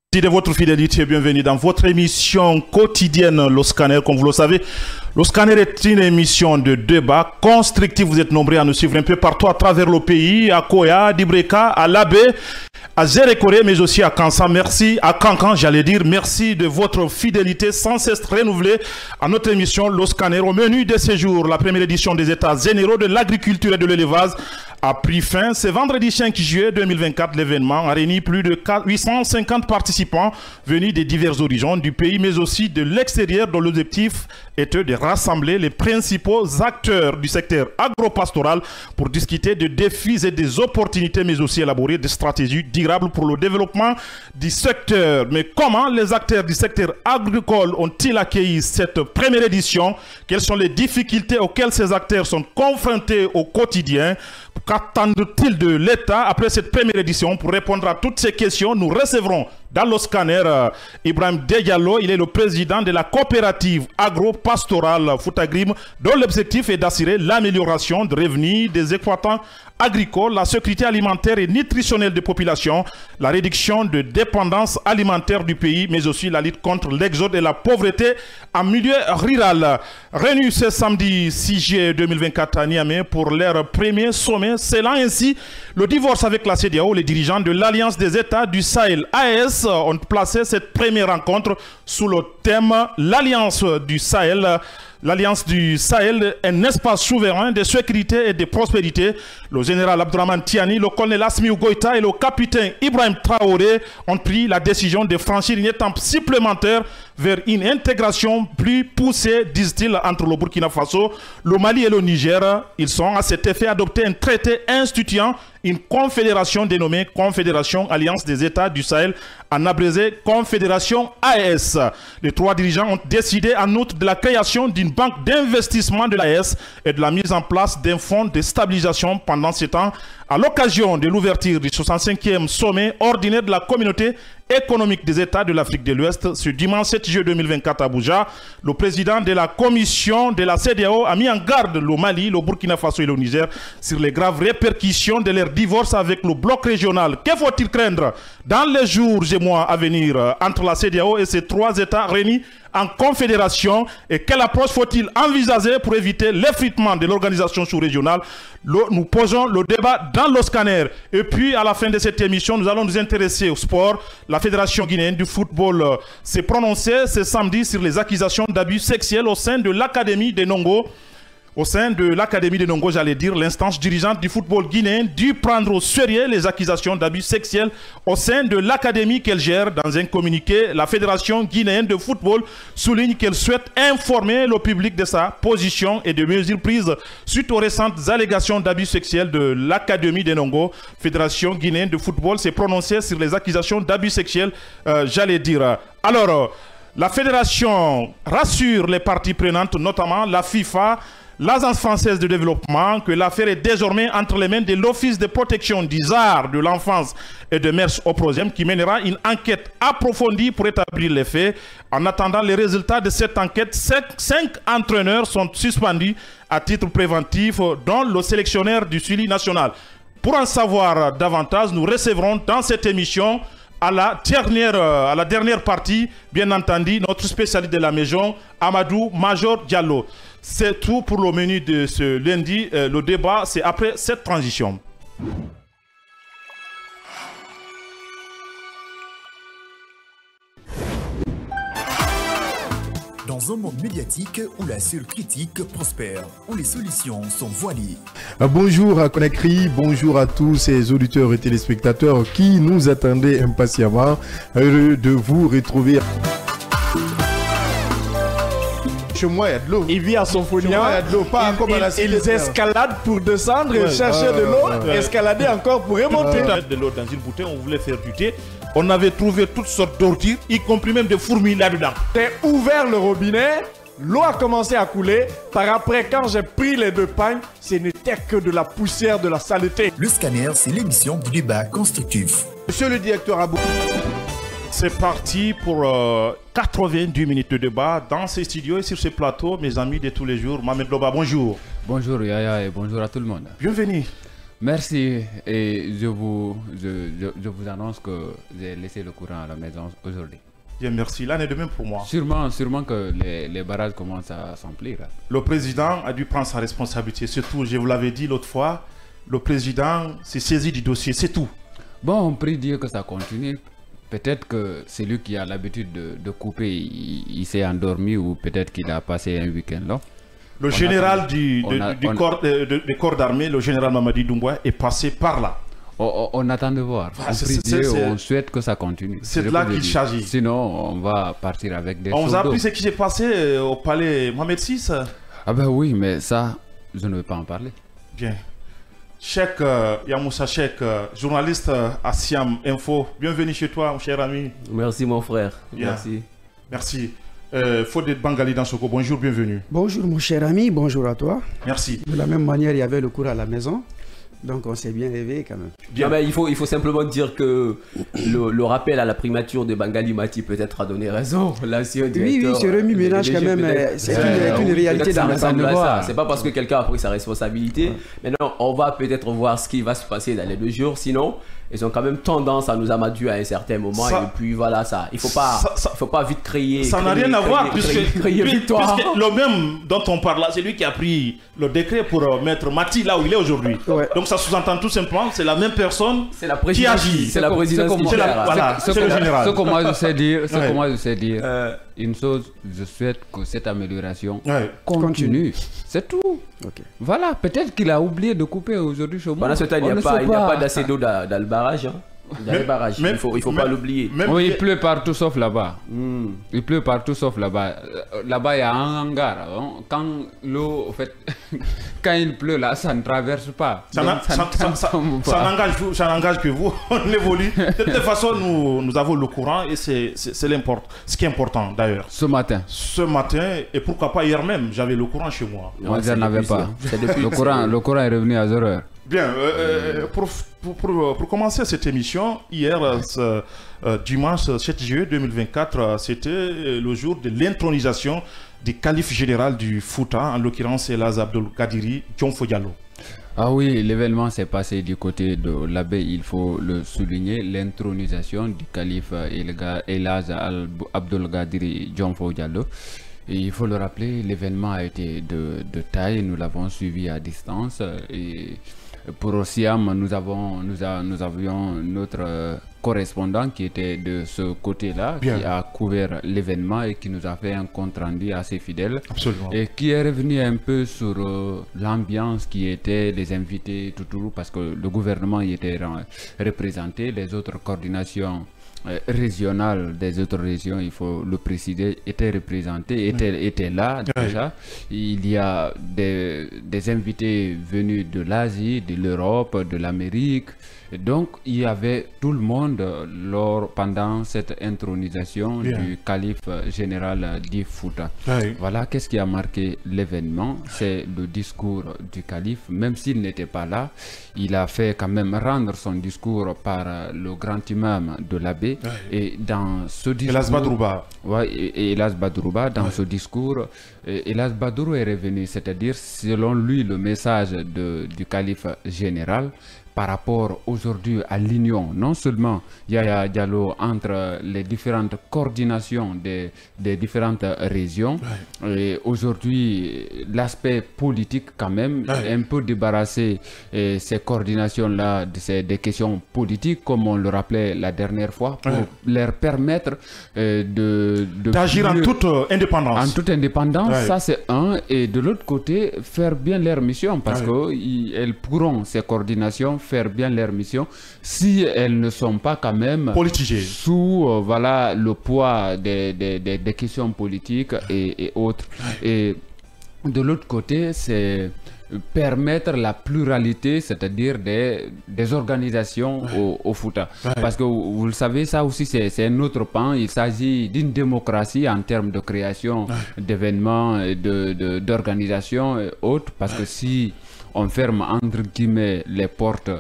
Merci de votre fidélité, bienvenue dans votre émission quotidienne, Le Scanner. Comme vous le savez, Le Scanner est une émission de débat constructif. Vous êtes nombreux à nous suivre un peu partout à travers le pays, à Koya, Dibreka, à Labé, à Zérékoré, mais aussi à Kansan. Merci à Kankan, j'allais dire. Merci de votre fidélité sans cesse renouvelée à notre émission Le Scanner. Au menu de ce jour, la première édition des États généraux de l'agriculture et de l'élevage a pris fin. C'est vendredi 5 juillet 2024. L'événement a réuni plus de 850 participants venus des divers horizons du pays, mais aussi de l'extérieur, dont l'objectif était de rassembler les principaux acteurs du secteur agropastoral pour discuter de défis et des opportunités, mais aussi élaborer des stratégies durables pour le développement du secteur. Mais comment les acteurs du secteur agricole ont-ils accueilli cette première édition? Quelles sont les difficultés auxquelles ces acteurs sont confrontés au quotidien? Qu'attendent-ils de l'État après cette première édition? Pour répondre à toutes ces questions, nous recevrons dans le scanner Ibrahim Diallo. Il est le président de la coopérative agro-pastorale Foutagrim, dont l'objectif est d'assurer l'amélioration de revenus des exploitants agricoles, la sécurité alimentaire et nutritionnelle des populations, la réduction de dépendance alimentaire du pays, mais aussi la lutte contre l'exode et la pauvreté en milieu rural. Réunis ce samedi 6 juillet 2024 à Niamey pour leur premier sommet, scellant ainsi le divorce avec la CEDEAO. Les dirigeants de l'Alliance des États du Sahel, AES, ont placé cette première rencontre sous le thème « L'Alliance du Sahel ». L'Alliance du Sahel est un espace souverain de sécurité et de prospérité. Le général Abdourahmane Tiani, le colonel Asmiou Goïta et le capitaine Ibrahim Traoré ont pris la décision de franchir une étape supplémentaire vers une intégration plus poussée, disent-ils, entre le Burkina Faso, le Mali et le Niger. Ils ont à cet effet adopté un traité instituant une confédération dénommée Confédération Alliance des États du Sahel, en abrégé Confédération AES. Les trois dirigeants ont décidé en outre de la création d'une banque d'investissement de l'AES et de la mise en place d'un fonds de stabilisation pendant ce temps, à l'occasion de l'ouverture du 65e sommet ordinaire de la communauté économique des États de l'Afrique de l'Ouest ce dimanche 7 juillet 2024 à Abuja. Le président de la commission de la CEDEAO a mis en garde le Mali, le Burkina Faso et le Niger sur les graves répercussions de leur divorce avec le bloc régional. Que faut-il craindre dans les jours et mois à venir entre la CEDEAO et ces trois États réunis en confédération, et quelle approche faut-il envisager pour éviter l'effritement de l'organisation sous-régionale? Nous posons le débat dans le scanner. Et puis à la fin de cette émission, nous allons nous intéresser au sport. La Fédération guinéenne du football s'est prononcée ce samedi sur les accusations d'abus sexuels au sein de l'Académie des Nongo. Au sein de l'Académie de Nongo, j'allais dire, l'instance dirigeante du football guinéen dut prendre au sérieux les accusations d'abus sexuels au sein de l'Académie qu'elle gère. Dans un communiqué, la Fédération guinéenne de football souligne qu'elle souhaite informer le public de sa position et de mesures prises suite aux récentes allégations d'abus sexuels de l'Académie de Nongo. Fédération guinéenne de football s'est prononcée sur les accusations d'abus sexuels, j'allais dire. Alors, la Fédération rassure les parties prenantes, notamment la FIFA, l'Agence française de développement, que l'affaire est désormais entre les mains de l'Office de protection des arts de l'enfance et de Mers au Projem, qui mènera une enquête approfondie pour établir les faits. En attendant les résultats de cette enquête, 5 entraîneurs sont suspendus à titre préventif, dont le sélectionneur du suivi national. Pour en savoir davantage, nous recevrons dans cette émission à la dernière partie, bien entendu, notre spécialiste de la maison, Amadou Major Diallo. C'est tout pour le menu de ce lundi. Le débat, c'est après cette transition. Dans un monde médiatique où la seule critique prospère, où les solutions sont voilées. Bonjour à Conakry, bonjour à tous ces auditeurs et téléspectateurs qui nous attendaient impatiemment. Heureux de vous retrouver. Chez moi, il y a de l'eau. Il vit à Somphonia, ils escaladent pour descendre et chercher de l'eau, escalader encore pour remonter. De l'eau dans une bouteille, on voulait faire du thé. On avait trouvé toutes sortes d'ordures, y compris même des fourmis là-dedans. J'ai ouvert le robinet, l'eau a commencé à couler. Par après, quand j'ai pris les 2 pagnes, ce n'était que de la poussière, de la saleté. Le scanner, c'est l'émission du débat constructif. Monsieur le directeur Abou. C'est parti pour 90 minutes de débat dans ces studios et sur ce plateau, mes amis de tous les jours. Mohamed Loba, bonjour. Bonjour Yaya et bonjour à tout le monde. Bienvenue. Merci et je vous annonce que j'ai laissé le courant à la maison aujourd'hui. Bien, merci. L'année de même pour moi. Sûrement que les barrages commencent à s'emplir. Le président a dû prendre sa responsabilité. Surtout, je vous l'avais dit l'autre fois, le président s'est saisi du dossier, c'est tout. Bon, on prie Dieu que ça continue. Peut-être que celui qui a l'habitude de couper, il s'est endormi ou peut-être qu'il a passé un week-end là. Le général du corps d'armée, le général Mamadi Doumbouya, est passé par là. On attend de voir. On souhaite que ça continue. C'est de là qu'il s'agit. Sinon, on va partir avec des On vous a soldats. appris ce qui s'est passé au palais Mohamed VI. Ah ben oui, mais ça, je ne vais pas en parler. Bien. Cheikh Yamoussa Cheikh, journaliste à Siam Info. Bienvenue chez toi, mon cher ami. Merci mon frère. Bien. Merci. Merci. Fodé Bangali Dansoko, bonjour, bienvenue. Bonjour mon cher ami, bonjour à toi. Merci. De la même manière, il y avait le cours à la maison. Donc on s'est bien levé quand même. Bien. Non, mais il faut simplement dire que le rappel à la primature de Bangali Mati peut-être a donné raison. Oui, c'est remis ménage quand même. C'est une réalité dans ça. C'est pas parce que quelqu'un a pris sa responsabilité. Maintenant, on va peut-être voir ce qui va se passer dans les 2 jours. Sinon, ils ont quand même tendance à nous amadouer à un certain moment. Et puis voilà ça. Il faut pas vite créer. Ça n'a rien à voir puisque le même dont on parle là, c'est lui qui a pris le décret pour mettre Mati là où il est aujourd'hui. Ouais. Donc ça sous-entend tout simplement, c'est la même personne qui agit. C'est la présidence qui gère. Voilà, c'est le général. Ce que moi je sais dire, une chose, je souhaite que cette amélioration continue. C'est tout. Okay. Voilà, peut-être qu'il a oublié de couper aujourd'hui chez moi. Pendant ce temps, il n'y a pas d'assez d'eau dans le barrage. Hein. Dans les barrages. Il faut pas l'oublier. Oui, il pleut partout sauf là-bas. Il pleut partout sauf là-bas. Là-bas, il y a un hangar. Quand l'eau, en fait, quand il pleut là, ça ne traverse pas. Ça n'engage que vous. On évolue. De toute façon, nous avons le courant et c'est ce qui est important d'ailleurs. Ce matin, et pourquoi pas hier même, j'avais le courant chez moi. Moi, je n'avais pas. Le courant est revenu à 0 heure. Bien, pour commencer cette émission, hier, dimanche 7 juillet 2024, c'était le jour de l'intronisation du calife général du Fouta, en l'occurrence Elhadj Abdel Kadiri Dionfo Diallo. Ah oui, l'événement s'est passé du côté de l'abbé, il faut le souligner, l'intronisation du calife Elhadj Abdel Kadiri Dionfo Diallo. Et il faut le rappeler, l'événement a été de taille, nous l'avons suivi à distance. Et pour Osiam, nous avions notre correspondant qui était de ce côté-là, qui a couvert l'événement et qui nous a fait un compte rendu assez fidèle. Absolument. Et qui est revenu un peu sur l'ambiance qui était, les invités, tout, parce que le gouvernement y était représenté, les autres coordinations régionales des autres régions, il faut le préciser, étaient représentées, étaient là déjà. Il y a des invités venus de l'Asie, de l'Europe, de l'Amérique. Donc il y avait tout le monde pendant cette intronisation du calife général du Fouta. Voilà, qu'est-ce qui a marqué l'événement? C'est le discours du calife. Même s'il n'était pas là, il a fait quand même rendre son discours par le grand imam de l'abbé. Et dans ce discours, Elhadj Badrouba. Elhadj Badrouba, dans ce discours, Elhadj Badrou est revenu, c'est-à-dire selon lui le message du calife général par rapport aujourd'hui à l'union, non seulement Yaya Diallo entre les différentes coordinations des différentes régions, et aujourd'hui l'aspect politique quand même, un peu débarrasser ces coordinations-là des questions politiques, comme on le rappelait la dernière fois, pour leur permettre d'agir en toute indépendance. En toute indépendance, ça c'est un, et de l'autre côté, faire bien leur mission, parce qu'elles pourront, ces coordinations, faire bien leur mission si elles ne sont pas quand même politisées sous voilà, le poids des questions politiques et autres. Et de l'autre côté, c'est permettre la pluralité, c'est-à-dire des organisations au Fouta. Parce que vous le savez, ça aussi c'est un autre pan. Il s'agit d'une démocratie en termes de création d'événements, d'organisations et autres. Parce que si on ferme entre guillemets les portes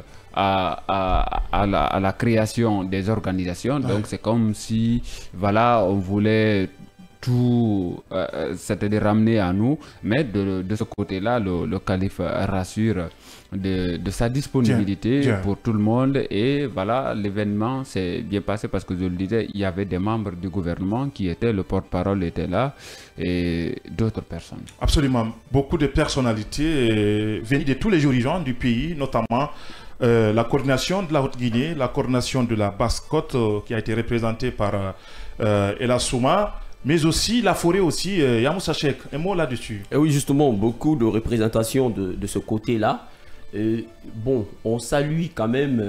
à la création des organisations, donc c'est comme si voilà, on voulait tout, c'est-à-dire ramener à nous, mais de ce côté-là, le calife rassure de sa disponibilité pour tout le monde, et voilà, l'événement s'est bien passé parce que je le disais, il y avait des membres du gouvernement qui étaient, le porte-parole était là et d'autres personnes. Absolument, beaucoup de personnalités venues de tous les horizons du pays, notamment la coordination de la Haute-Guinée, la coordination de la Basse-Côte qui a été représentée par Ella Souma, mais aussi la forêt aussi, Yamoussa Cheikh, un mot là-dessus. Et oui, justement, beaucoup de représentations de ce côté-là. Bon, on salue quand même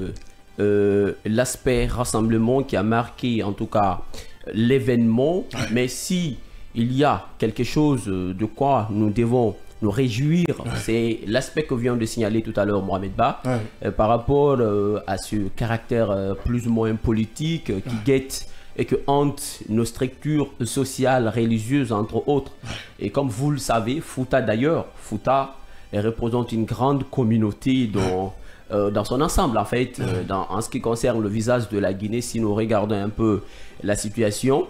l'aspect rassemblement qui a marqué en tout cas l'événement, mais si il y a quelque chose de quoi nous devons nous réjouir, c'est l'aspect que vient de signaler tout à l'heure Mohamed Ba, par rapport à ce caractère plus ou moins politique qui guette et que hante nos structures sociales, religieuses entre autres. Et comme vous le savez, Fouta d'ailleurs, Fouta représente une grande communauté dans son ensemble en fait, en ce qui concerne le visage de la Guinée, si nous regardons un peu la situation.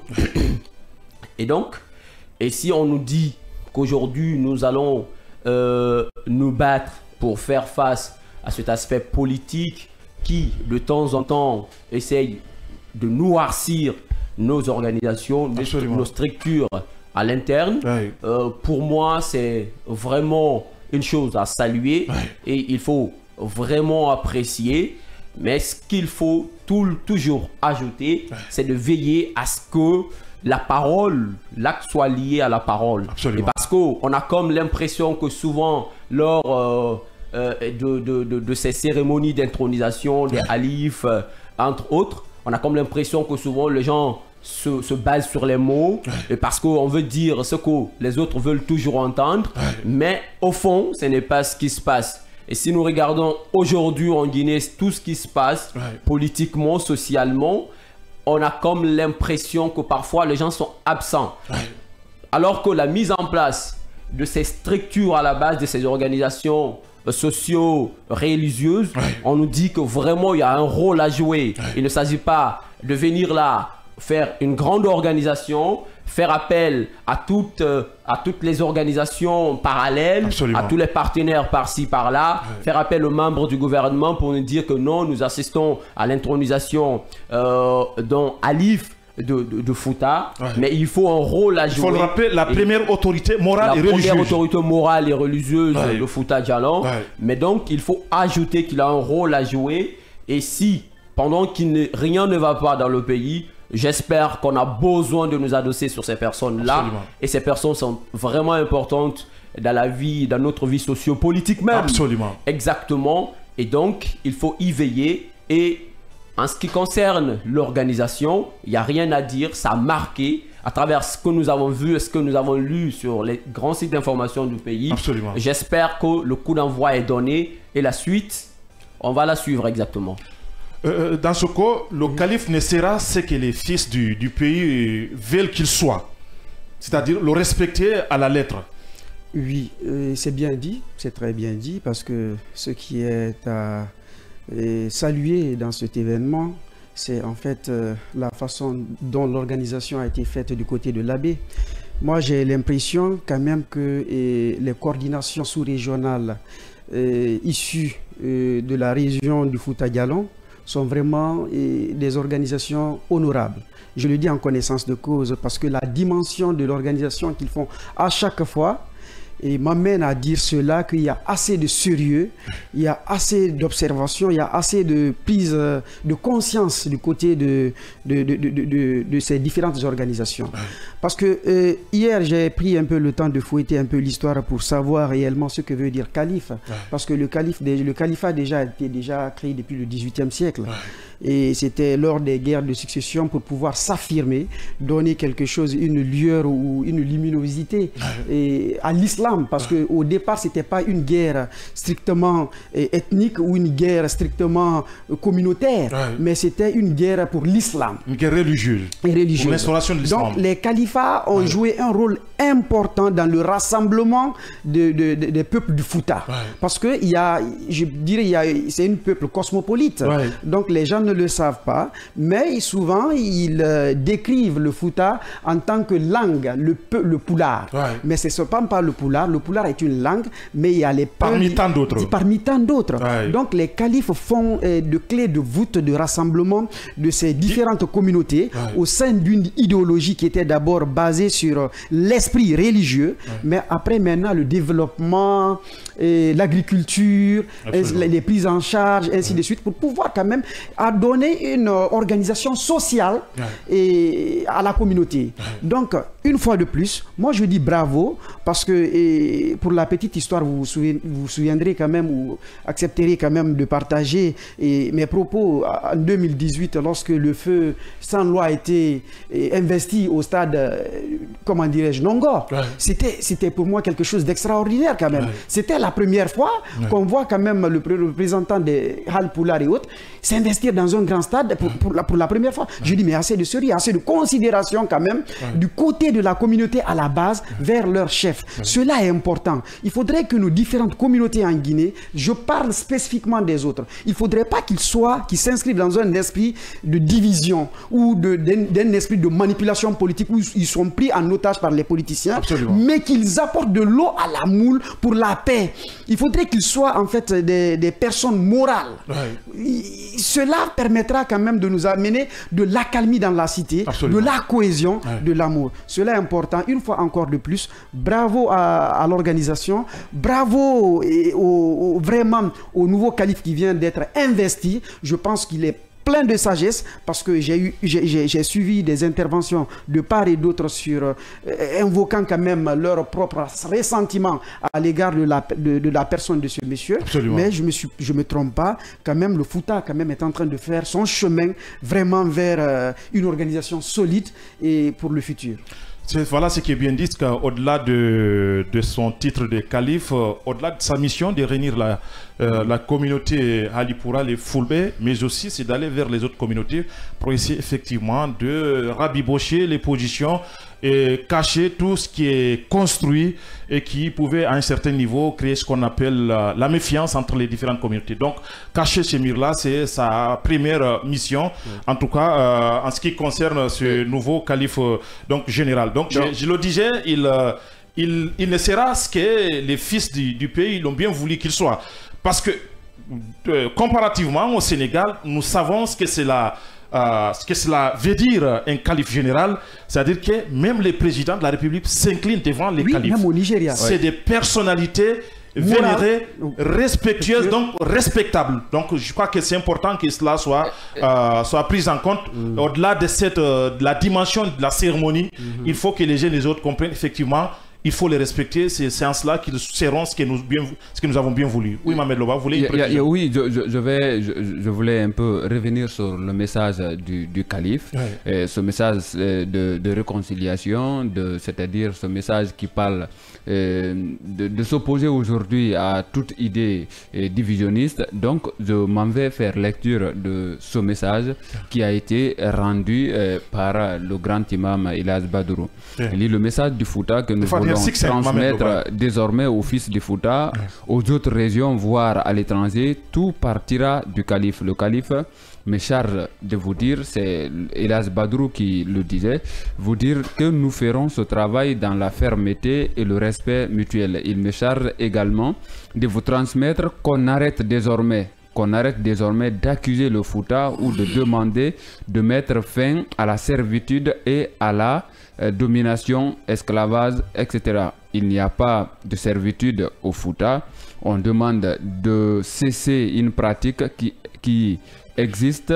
Et donc, et si on nous dit qu'aujourd'hui nous allons nous battre pour faire face à cet aspect politique qui de temps en temps essaye de noircir nos organisations, nos structures à l'interne, pour moi c'est vraiment une chose à saluer et il faut vraiment apprécier, mais ce qu'il faut toujours ajouter, c'est de veiller à ce que la parole, l'acte soit lié à la parole. Et parce qu'on a comme l'impression que souvent lors de ces cérémonies d'intronisation, des halifs, entre autres, on a comme l'impression que souvent les gens se basent sur les mots, et parce qu'on veut dire ce que les autres veulent toujours entendre, mais au fond, ce n'est pas ce qui se passe. Et si nous regardons aujourd'hui en Guinée tout ce qui se passe, politiquement, socialement, on a comme l'impression que parfois les gens sont absents. Alors que la mise en place de ces structures à la base de ces organisations socio-religieuses, on nous dit que vraiment il y a un rôle à jouer. Il ne s'agit pas de venir là faire une grande organisation, faire appel à toutes les organisations parallèles, à tous les partenaires par-ci, par-là, faire appel aux membres du gouvernement pour nous dire que non, nous assistons à l'intronisation d'un halif de Fouta, mais il faut un rôle à jouer. Il faut le rappeler, la première autorité morale et religieuse. La première autorité morale et religieuse de Fouta Djallon. Mais donc, il faut ajouter qu'il a un rôle à jouer. Et si, pendant qu'il rien ne va pas dans le pays, j'espère qu'on a besoin de nous adosser sur ces personnes-là. Et ces personnes sont vraiment importantes dans la vie, dans notre vie sociopolitique même. Absolument. Exactement. Et donc, il faut y veiller. Et en ce qui concerne l'organisation, il n'y a rien à dire. Ça a marqué à travers ce que nous avons vu et ce que nous avons lu sur les grands sites d'information du pays. Absolument. J'espère que le coup d'envoi est donné. Et la suite, on va la suivre exactement. Dans ce cas, le calife ne sera ce que les fils du pays veulent qu'il soit. C'est-à-dire le respecter à la lettre. Oui, c'est bien dit, c'est très bien dit, parce que ce qui est à saluer dans cet événement, c'est en fait la façon dont l'organisation a été faite du côté de l'AB. Moi, j'ai l'impression quand même que les coordinations sous-régionales issues de la région du Fouta Djallon sont vraiment des organisations honorables. Je le dis en connaissance de cause parce que la dimension de l'organisation qu'ils font à chaque fois m'amène à dire cela, qu'il y a assez de sérieux, il y a assez d'observation, il y a assez de prise de conscience du côté de ces différentes organisations. Parce que hier, j'ai pris un peu le temps de fouetter un peu l'histoire pour savoir réellement ce que veut dire calife. Parce que le califat a été créé depuis le XVIIIe siècle. Et c'était lors des guerres de succession pour pouvoir s'affirmer, donner quelque chose, une lueur ou une luminosité à l'islam. Parce qu'au départ, ce n'était pas une guerre strictement ethnique ou une guerre strictement communautaire, mais c'était une guerre pour l'islam. Une guerre religieuse. Et religieuse. Pour l'instauration de l'islam. Donc les califats ont joué un rôle important dans le rassemblement des peuples du Fouta. Parce que je dirais, c'est un peuple cosmopolite. Donc les gens ne le savent pas, mais souvent ils décrivent le Fouta en tant que langue, le Pulaar. Mais ce n'est pas le Pulaar. Le Pulaar est une langue, mais il y a les peuples... Parmi tant d'autres. Donc les califes font de clés de voûte de rassemblement de ces différentes communautés au sein d'une idéologie qui était d'abord basée sur l'esprit religieux, mais après maintenant le développement, l'agriculture, les prises en charge, ainsi de suite, pour pouvoir quand même donner une organisation sociale à la communauté. Donc, une fois de plus, moi je dis bravo, parce que pour la petite histoire, vous vous souviendrez quand même, ou accepterez quand même de partager mes propos en 2018, lorsque le feu sans loi a été investi au stade, comment dirais-je, Nongor. C'était pour moi quelque chose d'extraordinaire quand même. C'était la première fois qu'on voit quand même le représentant des Hal Pulaar et autres s'investir dans un grand stade pour la première fois. Je dis, mais assez de sérieux, assez de considération quand même du côté de la communauté à la base vers leur chef. Cela est important. Il faudrait que nos différentes communautés en Guinée, je parle spécifiquement des autres, il ne faudrait pas qu'ils s'inscrivent dans un esprit de division ou d'un esprit de manipulation politique où ils sont pris en otage par les politiciens, mais qu'ils apportent de l'eau à la moule pour la paix. Il faudrait qu'ils soient en fait des personnes morales. Cela permettra quand même de nous amener de l'accalmie dans la cité, de la cohésion, de l'amour. Cela est important. Une fois encore de plus, bravo à l'organisation, bravo vraiment au nouveau calife qui vient d'être investi. Je pense qu'il est plein de sagesse, parce que j'ai suivi des interventions de part et d'autre sur invoquant quand même leur propre ressentiment à l'égard de la personne de ce monsieur. Mais je me trompe pas, quand même le Fouta quand même est en train de faire son chemin vraiment vers une organisation solide et pour le futur. Voilà ce qui est bien dit, qu'au-delà de son titre de calife, au-delà de sa mission de réunir la communauté Halipura, les Fulbe, mais aussi c'est d'aller vers les autres communautés pour essayer effectivement de rabibocher les positions et cacher tout ce qui est construit et qui pouvait à un certain niveau créer ce qu'on appelle la méfiance entre les différentes communautés. Donc cacher ces murs-là, c'est sa première mission, en tout cas en ce qui concerne ce nouveau calife donc général. Donc je le disais, il ne sera ce que les fils du pays l'ont bien voulu qu'il soit. Parce que comparativement au Sénégal, nous savons ce que cela veut dire un calife général, c'est-à-dire que même les présidents de la République s'inclinent devant les califes. Même au Nigeria. C'est des personnalités vénérées, respectueuses, donc respectables. Donc je crois que c'est important que cela soit pris en compte. Au-delà de la dimension de la cérémonie, il faut que les gens et les autres comprennent effectivement. Il faut les respecter, c'est en cela qu'ils seront ce que nous avons bien voulu. Oui, Mohamed Loba, vous voulez Oui, je voulais un peu revenir sur le message du calife, ce message de réconciliation, c'est-à-dire ce message qui parle de s'opposer aujourd'hui à toute idée divisionniste. Donc, je m'en vais faire lecture de ce message qui a été rendu par le grand imam Ilas Badourou. Il lit le message du Fouta que nous voulons transmettre désormais aux fils du Fouta, aux autres régions, voire à l'étranger. Tout partira du calife. Le calife me charge de vous dire, c'est Ilas Badourou qui le disait, vous dire que nous ferons ce travail dans la fermeté et le respect mutuel. Il me charge également de vous transmettre qu'on arrête désormais d'accuser le Fouta ou de demander de mettre fin à la servitude et à la domination, esclavage, etc. Il n'y a pas de servitude au Fouta. On demande de cesser une pratique qui existe.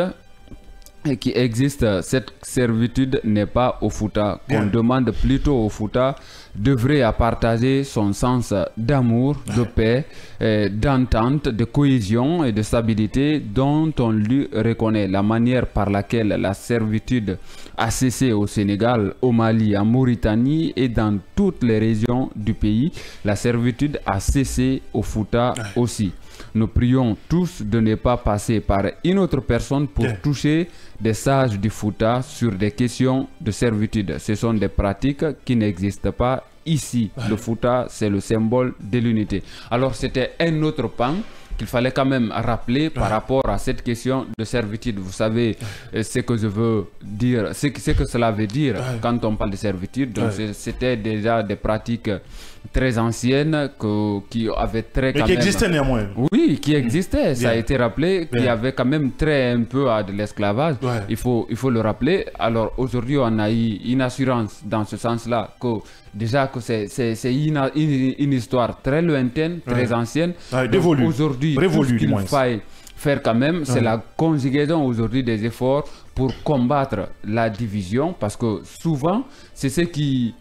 Cette servitude n'est pas au Fouta. On demande plutôt au Fouta d'œuvrer à partager son sens d'amour, de paix, d'entente, de cohésion et de stabilité dont on lui reconnaît. La manière par laquelle la servitude a cessé au Sénégal, au Mali, en Mauritanie et dans toutes les régions du pays, la servitude a cessé au Fouta aussi. Nous prions tous de ne pas passer par une autre personne pour toucher des sages du Fouta sur des questions de servitude. Ce sont des pratiques qui n'existent pas ici, le Fouta, c'est le symbole de l'unité. Alors c'était un autre pan qu'il fallait quand même rappeler par rapport à cette question de servitude. Vous savez ce que je veux dire, ce que cela veut dire quand on parle de servitude. Donc c'était déjà des pratiques très anciennes qui avaient très... Mais qui existaient néanmoins. Oui, qui existaient. Ça a été rappelé qu'il y avait quand même très un peu de l'esclavage. Il faut le rappeler. Alors aujourd'hui, on a eu une assurance dans ce sens-là que déjà que c'est une histoire très lointaine, très ancienne. Aujourd'hui, tout ce qu'il faille faire quand même, c'est la conjugaison aujourd'hui des efforts pour combattre la division, parce que souvent, c'est ce qui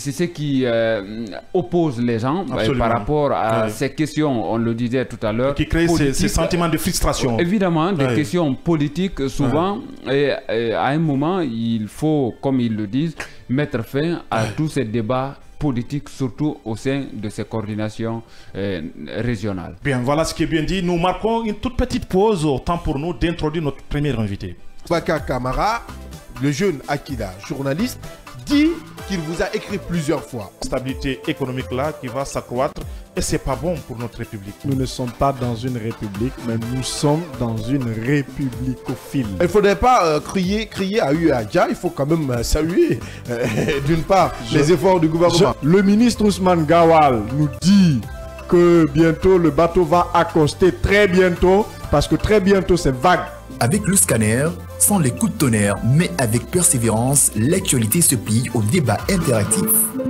oppose les gens par rapport à ces questions, on le disait tout à l'heure. Qui créent ces sentiments de frustration. Évidemment, des questions politiques, souvent, et à un moment, il faut, comme ils le disent, mettre fin à tous ces débats politiques, surtout au sein de ces coordinations régionales. Bien, voilà ce qui est bien dit. Nous marquons une toute petite pause, au temps pour nous d'introduire notre premier invité. Boubacar Camara, le jeune Akida, journaliste, dit qu'il vous a écrit plusieurs fois. Stabilité économique là qui va s'accroître et c'est pas bon pour notre République. Nous ne sommes pas dans une république, mais nous sommes dans une républicophile. Il ne faudrait pas crier à Uadja, il faut quand même saluer d'une part les efforts du gouvernement. Le ministre Ousmane Gawal nous dit que bientôt le bateau va accoster, très bientôt, parce que très bientôt c'est vague. Avec le scanner, sans les coups de tonnerre, mais avec persévérance, l'actualité se plie au débat interactif.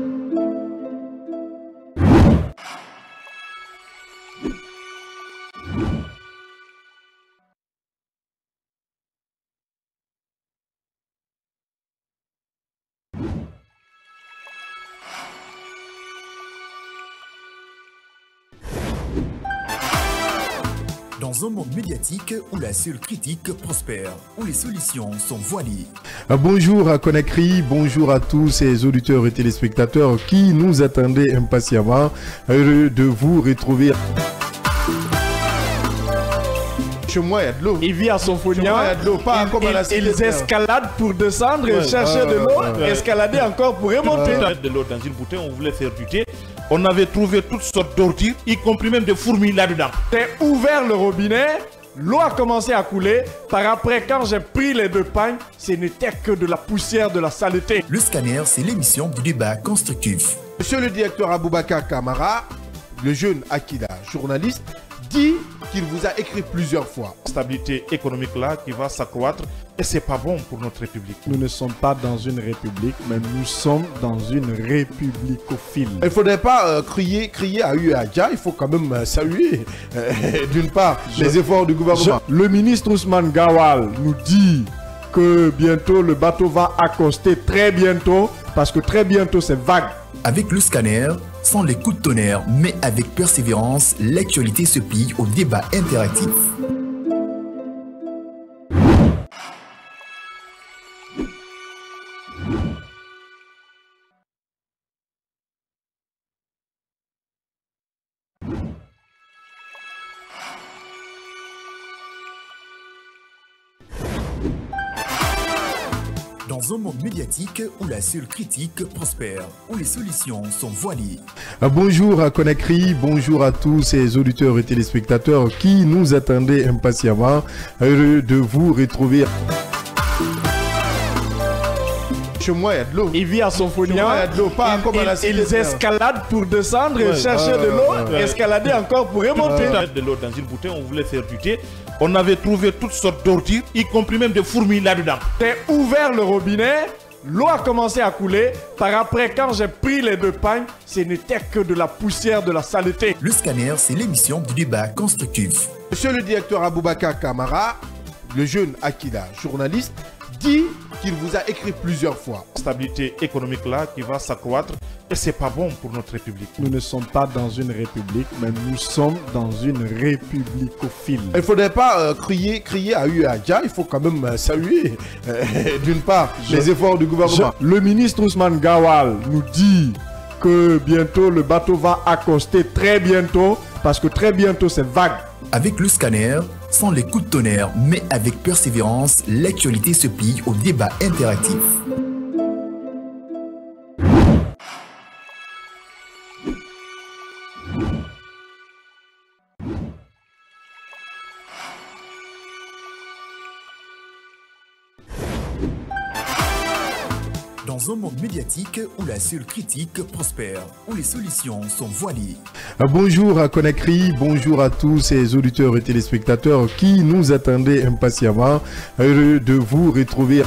Dans un monde médiatique où la seule critique prospère, où les solutions sont voilées. Bonjour à Conakry, bonjour à tous ces auditeurs et téléspectateurs qui nous attendaient impatiemment. Heureux de vous retrouver. Chez moi, il y a de l'eau. Il vit à Somphonia, il y a de l'eau, pas comme à la cité. Ils escaladent pour descendre et chercher de l'eau, escalader encore pour remonter. De l'eau dans une bouteille, on voulait faire du thé. On avait trouvé toutes sortes d'ordures, y compris même des fourmis là-dedans. J'ai ouvert le robinet, l'eau a commencé à couler. Par après, quand j'ai pris les deux pagnes, ce n'était que de la poussière, de la saleté. Le scanner, c'est l'émission du débat constructif. Monsieur le directeur Aboubacar Camara, le jeune Akida, journaliste, dit qu'il vous a écrit plusieurs fois. Stabilité économique là qui va s'accroître et c'est pas bon pour notre République. Nous ne sommes pas dans une république, mais nous sommes dans une républicophile. Il ne faudrait pas crier à Uadja, il faut quand même saluer d'une part les efforts du gouvernement. Le ministre Ousmane Gawal nous dit que bientôt le bateau va accoster, très bientôt, parce que très bientôt c'est vague. Avec le scanner, sans les coups de tonnerre, mais avec persévérance, l'actualité se plie au débat interactif. Dans un monde médiatique où la seule critique prospère, où les solutions sont voilées. Bonjour à Conakry, bonjour à tous ces auditeurs et téléspectateurs qui nous attendaient impatiemment. Heureux de vous retrouver. Chez moi, il y a de l'eau. Il vit à Somphonia, il y a de l'eau, pas comme à la cité. Ils escaladent pour descendre et chercher de l'eau, escalader encore pour remonter. De l'eau dans une bouteille, on voulait faire du thé. On avait trouvé toutes sortes d'ordures, y compris même des fourmis là-dedans. J'ai ouvert le robinet, l'eau a commencé à couler. Par après, quand j'ai pris les deux pagnes, ce n'était que de la poussière, de la saleté. Le scanner, c'est l'émission du débat constructif. Monsieur le directeur Aboubacar Camara, le jeune Akida, journaliste, dit qu'il vous a écrit plusieurs fois. Stabilité économique là qui va s'accroître et c'est pas bon pour notre République. Nous ne sommes pas dans une république, mais nous sommes dans une républicophile. Il ne faudrait pas crier à Uadja, il faut quand même saluer d'une part les efforts du gouvernement. Le ministre Ousmane Gawal nous dit que bientôt le bateau va accoster, très bientôt, parce que très bientôt c'est vague. Avec le scanner, sans les coups de tonnerre, mais avec persévérance, l'actualité se plie au débat interactif. Dans un monde médiatique où la seule critique prospère, où les solutions sont voilées. Bonjour à Conakry, bonjour à tous ces auditeurs et téléspectateurs qui nous attendaient impatiemment. Heureux de vous retrouver.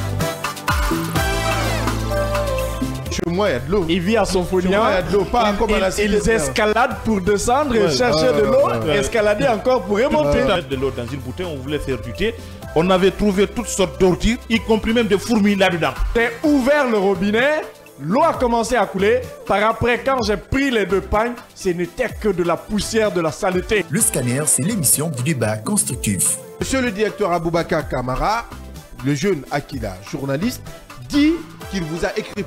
Chez moi, il y a de l'eau. Il vit à Somphonia. Il y a de l'eau, pas comme à la cité. Ils escaladent pour descendre, chercher de l'eau, escalader encore pour remonter. Mettre de l'eau dans une bouteille, on voulait faire du thé. On avait trouvé toutes sortes d'ordures, y compris même des fourmis là-dedans. J'ai ouvert le robinet, l'eau a commencé à couler. Par après, quand j'ai pris les 2 pagnes, ce n'était que de la poussière, de la saleté. Le scanner, c'est l'émission du débat constructif. Monsieur le directeur Aboubakar Kamara, le jeune Akila, journaliste, dit qu'il vous a écrit.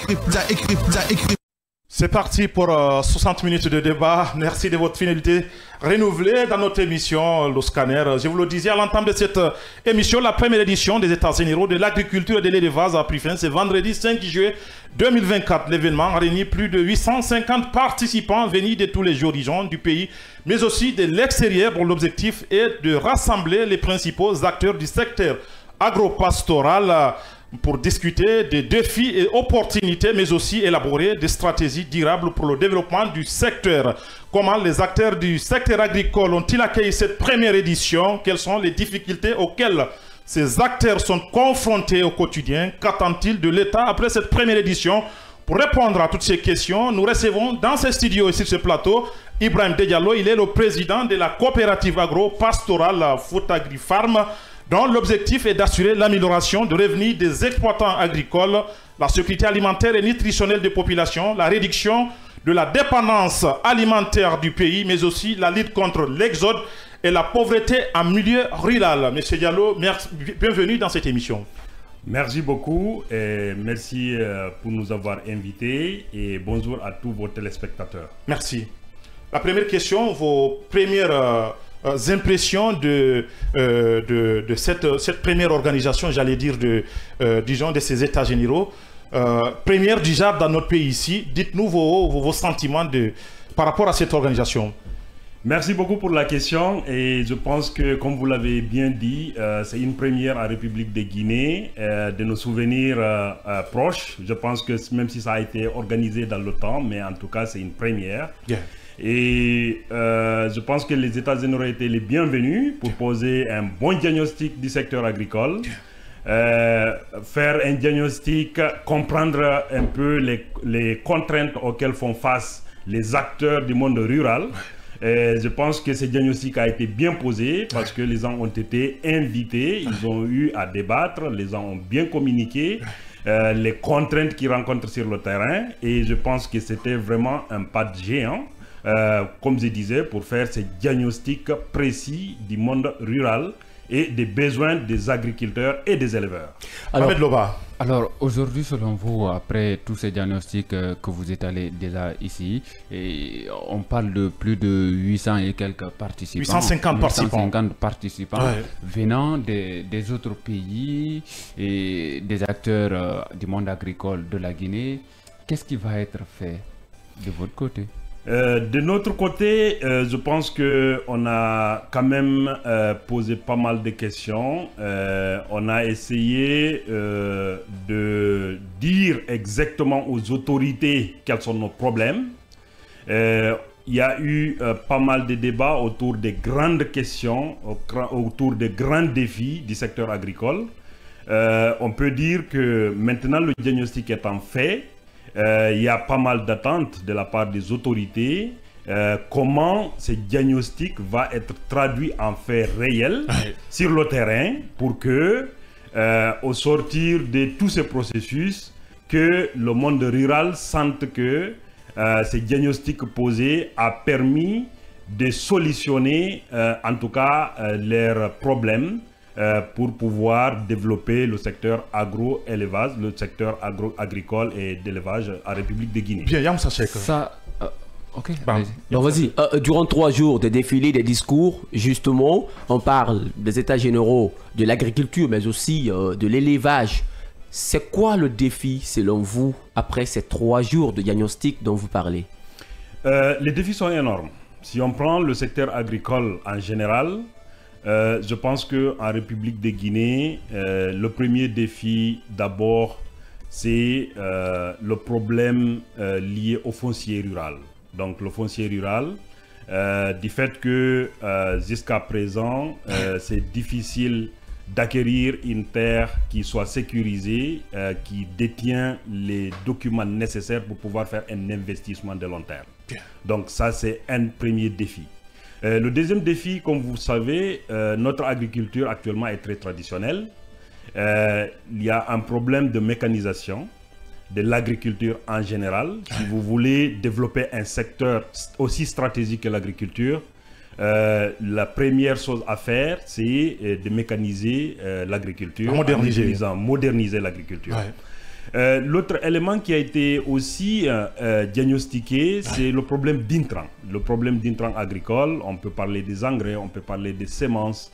C'est parti pour 60 minutes de débat. Merci de votre fidélité renouvelée dans notre émission, le scanner. Je vous le disais à l'entame de cette émission, la première édition des États généraux de l'agriculture et de l'élevage a pris fin ce vendredi 5 juillet 2024. L'événement a réuni plus de 850 participants venus de tous les horizons du pays, mais aussi de l'extérieur, dont l'objectif est de rassembler les principaux acteurs du secteur agropastoral pour discuter des défis et opportunités, mais aussi élaborer des stratégies durables pour le développement du secteur. Comment les acteurs du secteur agricole ont-ils accueilli cette première édition? Quelles sont les difficultés auxquelles ces acteurs sont confrontés au quotidien? Qu'attendent-ils de l'État après cette première édition? Pour répondre à toutes ces questions, nous recevons dans ce studio et sur ce plateau Ibrahim Diallo. Il est le président de la coopérative agro-pastorale Foutagri Farm, dont l'objectif est d'assurer l'amélioration de revenus des exploitants agricoles, la sécurité alimentaire et nutritionnelle des populations, la réduction de la dépendance alimentaire du pays, mais aussi la lutte contre l'exode et la pauvreté en milieu rural. Monsieur Diallo, bienvenue dans cette émission. Merci beaucoup et merci pour nous avoir invités et bonjour à tous vos téléspectateurs. Merci. La première question, vos premières impressions de cette première organisation, j'allais dire, disons, de ces États généraux, première du genre dans notre pays ici. Dites-nous vos sentiments par rapport à cette organisation. Merci beaucoup pour la question et je pense que, comme vous l'avez bien dit, c'est une première en République de Guinée, de nos souvenirs proches. Je pense que même si ça a été organisé dans le temps, mais en tout cas c'est une première. Yeah. Et je pense que les États généraux étaient les bienvenus pour poser un bon diagnostic du secteur agricole, faire un diagnostic, comprendre un peu les contraintes auxquelles font face les acteurs du monde rural. Je pense que ce diagnostic a été bien posé parce que les gens ont été invités, ils ont eu à débattre, les gens ont bien communiqué. Les contraintes qu'ils rencontrent sur le terrain, et je pense que c'était vraiment un pas de géant. Comme je disais, pour faire ce diagnostic précis du monde rural et des besoins des agriculteurs et des éleveurs. Alors aujourd'hui, selon vous, après tous ces diagnostics que vous étalez déjà ici, et on parle de plus de 800 et quelques participants. 850 participants venant des autres pays et des acteurs du monde agricole de la Guinée. Qu'est-ce qui va être fait de votre côté? De notre côté, je pense qu'on a quand même posé pas mal de questions. On a essayé de dire exactement aux autorités quels sont nos problèmes. Il y a eu pas mal de débats autour des grandes questions, autour des grands défis du secteur agricole. On peut dire que maintenant le diagnostic étant fait, il y a pas mal d'attentes de la part des autorités. Comment ce diagnostic va être traduit en faits réels sur le terrain pour que, au sortir de tous ces processus, que le monde rural sente que ce diagnostic posé a permis de solutionner en tout cas leurs problèmes pour pouvoir développer le secteur agro-élevage, le secteur agricole et d'élevage en République de Guinée. Bien, Yam Sachek. Ok. Donc vas-y. Durant 3 jours de défilés, des discours, justement, on parle des États généraux de l'agriculture, mais aussi de l'élevage. C'est quoi le défi, selon vous, après ces 3 jours de diagnostic dont vous parlez? Les défis sont énormes. Si on prend le secteur agricole en général, je pense qu'en République de Guinée, le premier défi, d'abord, c'est le problème lié au foncier rural. Donc le foncier rural, du fait que jusqu'à présent, c'est difficile d'acquérir une terre qui soit sécurisée, qui détient les documents nécessaires pour pouvoir faire un investissement de long terme. Donc ça, c'est un premier défi. Le deuxième défi, comme vous savez, notre agriculture actuellement est très traditionnelle. Il y a un problème de mécanisation de l'agriculture en général. Si vous voulez développer un secteur aussi stratégique que l'agriculture, la première chose à faire, c'est de mécaniser l'agriculture, moderniser l'agriculture. L'autre élément qui a été aussi diagnostiqué, c'est le problème d'intrants. Le problème d'intrants agricoles, on peut parler des engrais, on peut parler des semences.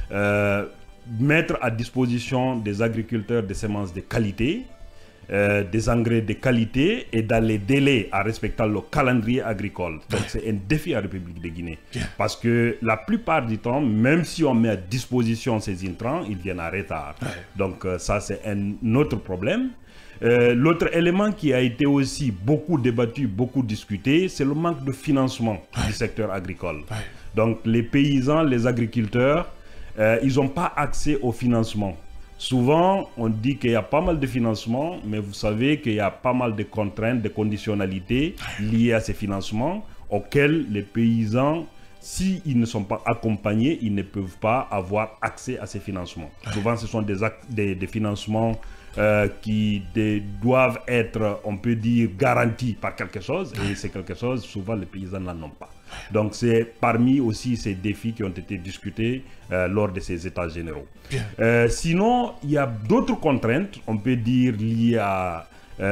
Mettre à disposition des agriculteurs des semences de qualité, des engrais de qualité et dans les délais en respectant le calendrier agricole. Donc c'est un défi à la République de Guinée. Parce que la plupart du temps, même si on met à disposition ces intrants, ils viennent en retard. Donc ça c'est un autre problème. L'autre élément qui a été aussi beaucoup débattu, beaucoup discuté, c'est le manque de financement du secteur agricole. Donc les paysans, les agriculteurs, ils n'ont pas accès au financement. Souvent, on dit qu'il y a pas mal de financement, mais vous savez qu'il y a pas mal de contraintes, de conditionnalités liées à ces financements auxquels les paysans, s'ils ne sont pas accompagnés, ils ne peuvent pas avoir accès à ces financements. Souvent, ce sont des financements qui doivent être, on peut dire, garantis par quelque chose, et c'est quelque chose, souvent les paysans n'en ont pas. Donc c'est parmi aussi ces défis qui ont été discutés lors de ces états généraux. Sinon, il y a d'autres contraintes, on peut dire, liées à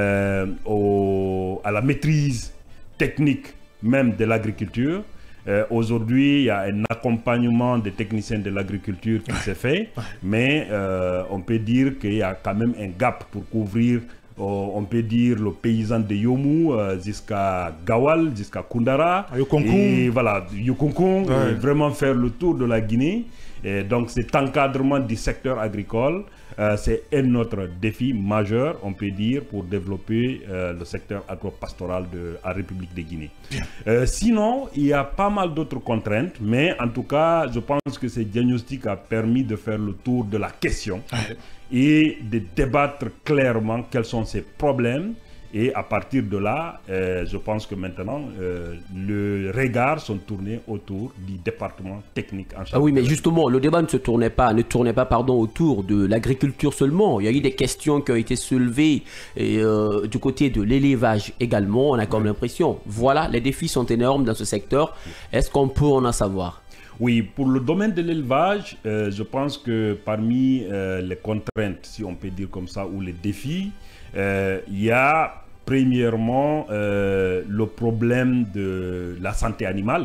la maîtrise technique même de l'agriculture. Aujourd'hui, il y a un accompagnement des techniciens de l'agriculture qui s'est fait, mais on peut dire qu'il y a quand même un gap pour couvrir, on peut dire, le paysan de Yomu jusqu'à Gawal, jusqu'à Koundara, et voilà, Yukunkung, et vraiment faire le tour de la Guinée. Et donc cet encadrement du secteur agricole, c'est un autre défi majeur, on peut dire, pour développer le secteur agropastoral de la République de Guinée. Sinon, il y a pas mal d'autres contraintes, mais en tout cas, je pense que ce diagnostic a permis de faire le tour de la question et de débattre clairement quels sont ces problèmes. Et à partir de là, je pense que maintenant, le regard sont tournés autour du département technique en charge. Ah oui, mais justement, le débat ne tournait pas autour de l'agriculture seulement. Il y a eu des questions qui ont été soulevées du côté de l'élevage également. On a comme l'impression, voilà, les défis sont énormes dans ce secteur. Est-ce qu'on peut en savoir? Oui, pour le domaine de l'élevage, je pense que parmi les contraintes, si on peut dire comme ça, ou les défis, il y a premièrement le problème de la santé animale,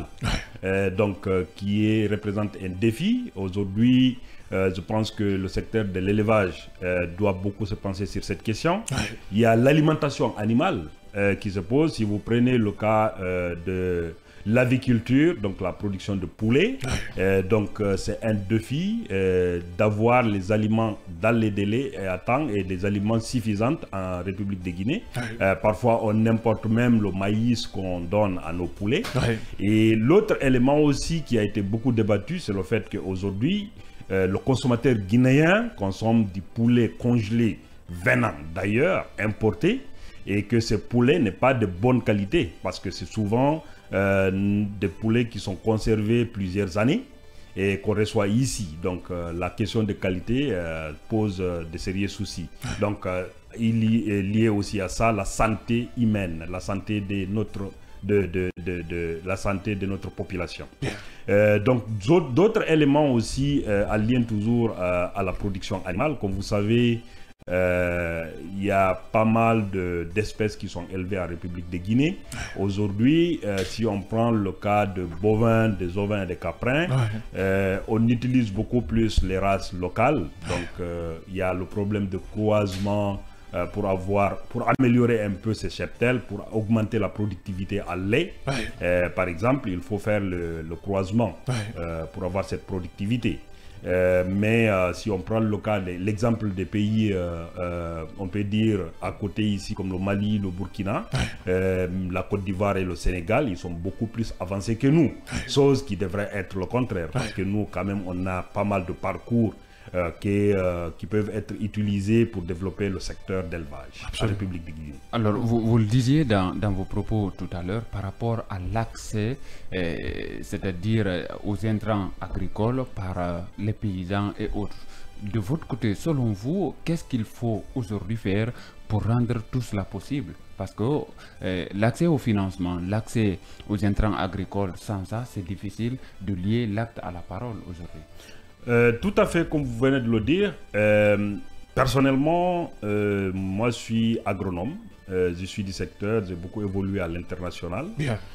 qui représente un défi. Aujourd'hui, je pense que le secteur de l'élevage doit beaucoup se pencher sur cette question. Il y a l'alimentation animale qui se pose. Si vous prenez le cas de l'aviculture, donc la production de poulets, c'est un défi d'avoir les aliments dans les délais et à temps et des aliments suffisants en République de Guinée. Parfois, on importe même le maïs qu'on donne à nos poulets. Et l'autre élément aussi qui a été beaucoup débattu, c'est le fait qu'aujourd'hui, le consommateur guinéen consomme du poulet congelé venant d'ailleurs, importé, et que ce poulet n'est pas de bonne qualité parce que c'est souvent des poulets qui sont conservés plusieurs années et qu'on reçoit ici. Donc la question de qualité pose de sérieux soucis. Donc il est lié aussi à ça la santé humaine, la santé de notre la santé de notre population. Donc d'autres éléments aussi alliés toujours à la production animale. Comme vous savez, il y a pas mal d'espèces qui sont élevées en République de Guinée. Aujourd'hui, si on prend le cas de bovins, des ovins et des caprins, on utilise beaucoup plus les races locales. Donc il y a le problème de croisement pour améliorer un peu ces cheptels, pour augmenter la productivité à lait. Par exemple, il faut faire le croisement pour avoir cette productivité. Mais si on prend le cas, l'exemple des pays, on peut dire à côté ici comme le Mali, le Burkina, la Côte d'Ivoire et le Sénégal, ils sont beaucoup plus avancés que nous. Chose qui devrait être le contraire, parce que nous quand même on a pas mal de parcours qui peuvent être utilisés pour développer le secteur d'élevage en République de Guinée. Alors, vous le disiez dans vos propos tout à l'heure par rapport à l'accès, c'est-à-dire aux intrants agricoles par les paysans et autres. De votre côté, selon vous, qu'est-ce qu'il faut aujourd'hui faire pour rendre tout cela possible? Parce que l'accès au financement, l'accès aux intrants agricoles, sans ça, c'est difficile de lier l'acte à la parole aujourd'hui. Tout à fait, comme vous venez de le dire. Personnellement, moi je suis agronome, je suis du secteur, j'ai beaucoup évolué à l'international.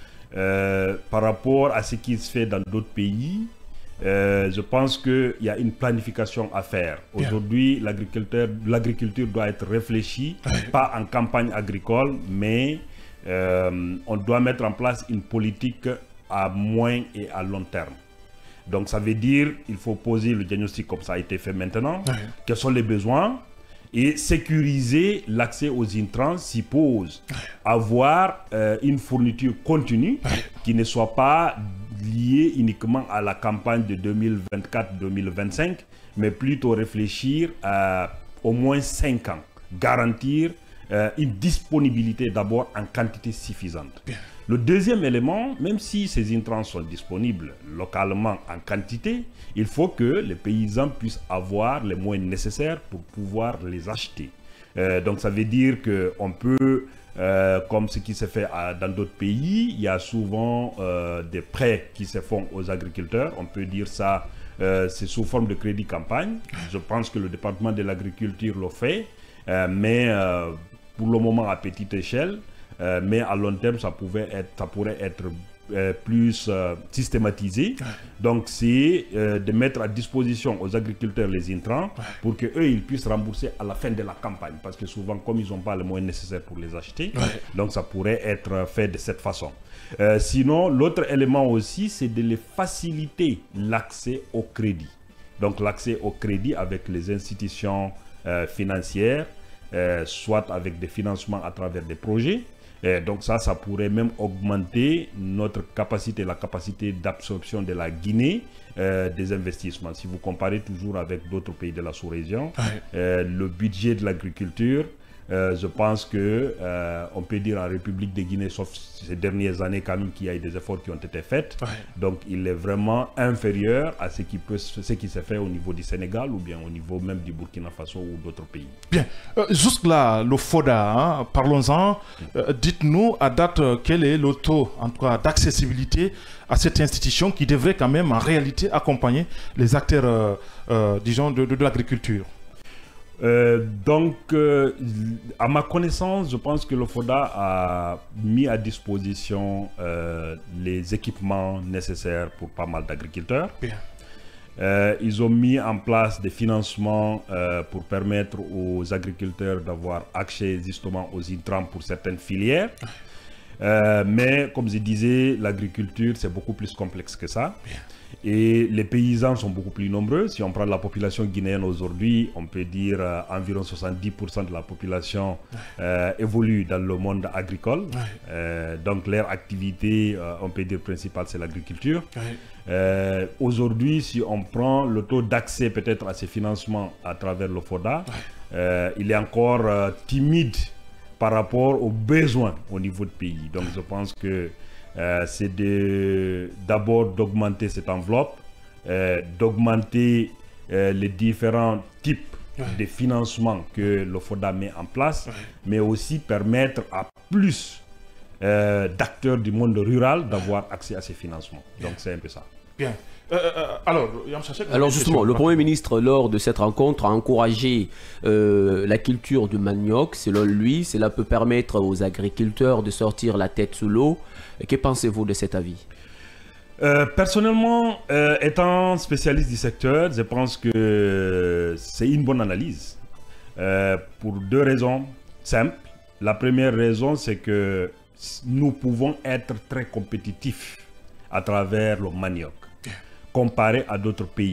Par rapport à ce qui se fait dans d'autres pays, je pense qu'il y a une planification à faire. Aujourd'hui, l'agriculture doit être réfléchie, pas en campagne agricole, mais on doit mettre en place une politique à moyen et à long terme. Donc ça veut dire qu'il faut poser le diagnostic comme ça a été fait maintenant, quels sont les besoins, et sécuriser l'accès aux intrants suppose avoir une fourniture continue qui ne soit pas liée uniquement à la campagne de 2024-2025, mais plutôt réfléchir à au moins 5 ans, garantir une disponibilité d'abord en quantité suffisante. Le deuxième élément, même si ces intrants sont disponibles localement en quantité, il faut que les paysans puissent avoir les moyens nécessaires pour pouvoir les acheter. Donc ça veut dire qu'on peut, comme ce qui se fait dans d'autres pays, il y a souvent des prêts qui se font aux agriculteurs. On peut dire ça, c'est sous forme de crédit campagne. Je pense que le département de l'agriculture le fait, mais pour le moment à petite échelle. Mais à long terme, ça pourrait être plus systématisé. Donc, c'est de mettre à disposition aux agriculteurs les intrants pour qu'eux, ils puissent rembourser à la fin de la campagne. Parce que souvent, comme ils n'ont pas les moyens nécessaires pour les acheter, donc ça pourrait être fait de cette façon. Sinon, l'autre élément aussi, c'est de les faciliter l'accès au crédit. Donc, l'accès au crédit avec les institutions financières, soit avec des financements à travers des projets. Donc ça pourrait même augmenter notre capacité, la capacité d'absorption de la Guinée des investissements. Si vous comparez toujours avec d'autres pays de la sous-région, le budget de l'agriculture, je pense que on peut dire en République de Guinée, sauf ces dernières années quand même qu'il y a eu des efforts qui ont été faits. Donc il est vraiment inférieur à ce qui se fait au niveau du Sénégal ou bien au niveau même du Burkina Faso ou d'autres pays. Bien, jusque-là, le FODA, hein, parlons-en. Dites-nous à date quel est le taux en tout cas d'accessibilité à cette institution qui devrait quand même en réalité accompagner les acteurs, disons, de l'agriculture. Donc, à ma connaissance, je pense que le FODA a mis à disposition les équipements nécessaires pour pas mal d'agriculteurs. Ils ont mis en place des financements pour permettre aux agriculteurs d'avoir accès justement aux intrants pour certaines filières. Mais comme je disais, l'agriculture, c'est beaucoup plus complexe que ça. Et les paysans sont beaucoup plus nombreux. Si on prend la population guinéenne aujourd'hui, on peut dire environ 70% de la population évolue dans le monde agricole. Donc leur activité, on peut dire principale, c'est l'agriculture. Aujourd'hui, si on prend le taux d'accès peut-être à ces financements à travers le FODA, il est encore timide par rapport aux besoins au niveau du pays. Donc je pense que c'est d'abord d'augmenter cette enveloppe, d'augmenter les différents types de financement que le FODA met en place, mais aussi permettre à plus d'acteurs du monde rural d'avoir accès à ces financements. Donc c'est un peu ça. Bien. Alors justement, le Premier ministre, lors de cette rencontre, a encouragé la culture du manioc. Selon lui, cela peut permettre aux agriculteurs de sortir la tête sous l'eau. Que pensez-vous de cet avis? Personnellement, étant spécialiste du secteur, je pense que c'est une bonne analyse. Pour deux raisons simples. La première raison, c'est que nous pouvons être très compétitifs à travers le manioc, comparé à d'autres pays.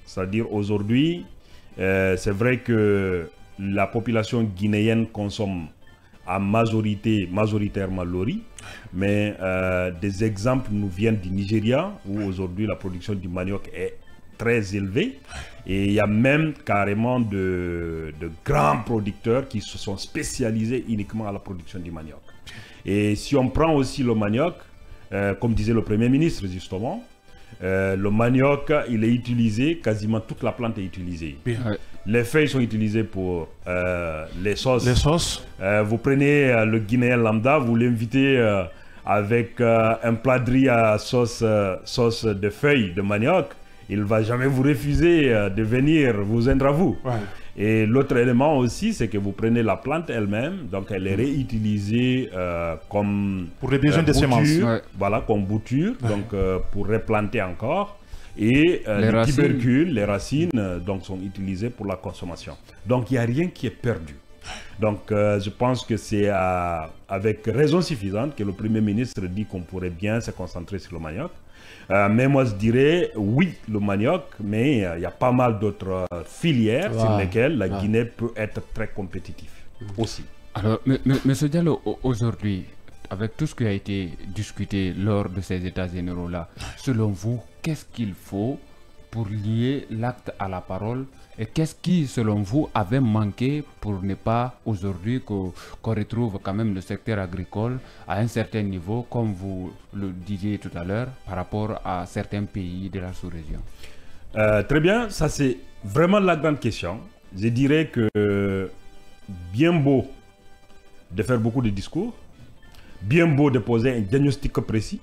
C'est-à-dire aujourd'hui, c'est vrai que la population guinéenne consomme en majoritairement le riz, mais des exemples nous viennent du Nigeria, où aujourd'hui la production du manioc est très élevée, et il y a même carrément de grands producteurs qui se sont spécialisés uniquement à la production du manioc. Et si on prend aussi le manioc, comme disait le Premier ministre justement, le manioc, il est utilisé, quasiment toute la plante est utilisée. Les feuilles sont utilisées pour les sauces. Les sauces. Vous prenez le Guinéen lambda, vous l'invitez avec un plat de riz à sauce de feuilles de manioc, il ne va jamais vous refuser de venir vous joindre à vous. Ouais. Et l'autre élément aussi, c'est que vous prenez la plante elle-même, donc elle est réutilisée comme pour les besoins des semences. Voilà, comme bouture, donc pour replanter encore. Et les tubercules, les racines, donc sont utilisées pour la consommation. Donc il n'y a rien qui est perdu. Donc je pense que c'est avec raison suffisante que le Premier ministre dit qu'on pourrait bien se concentrer sur le manioc. Mais moi je dirais oui le manioc, mais il y a pas mal d'autres filières sur lesquelles la Guinée peut être très compétitive aussi. Alors, M. Diallo, aujourd'hui, avec tout ce qui a été discuté lors de ces états généraux-là, selon vous, qu'est-ce qu'il faut pour lier l'acte à la parole? Et qu'est-ce qui, selon vous, avait manqué pour ne pas aujourd'hui qu'on retrouve quand même le secteur agricole à un certain niveau, comme vous le disiez tout à l'heure, par rapport à certains pays de la sous-région? Très bien, ça c'est vraiment la grande question. Je dirais que bien beau de faire beaucoup de discours, bien beau de poser un diagnostic précis,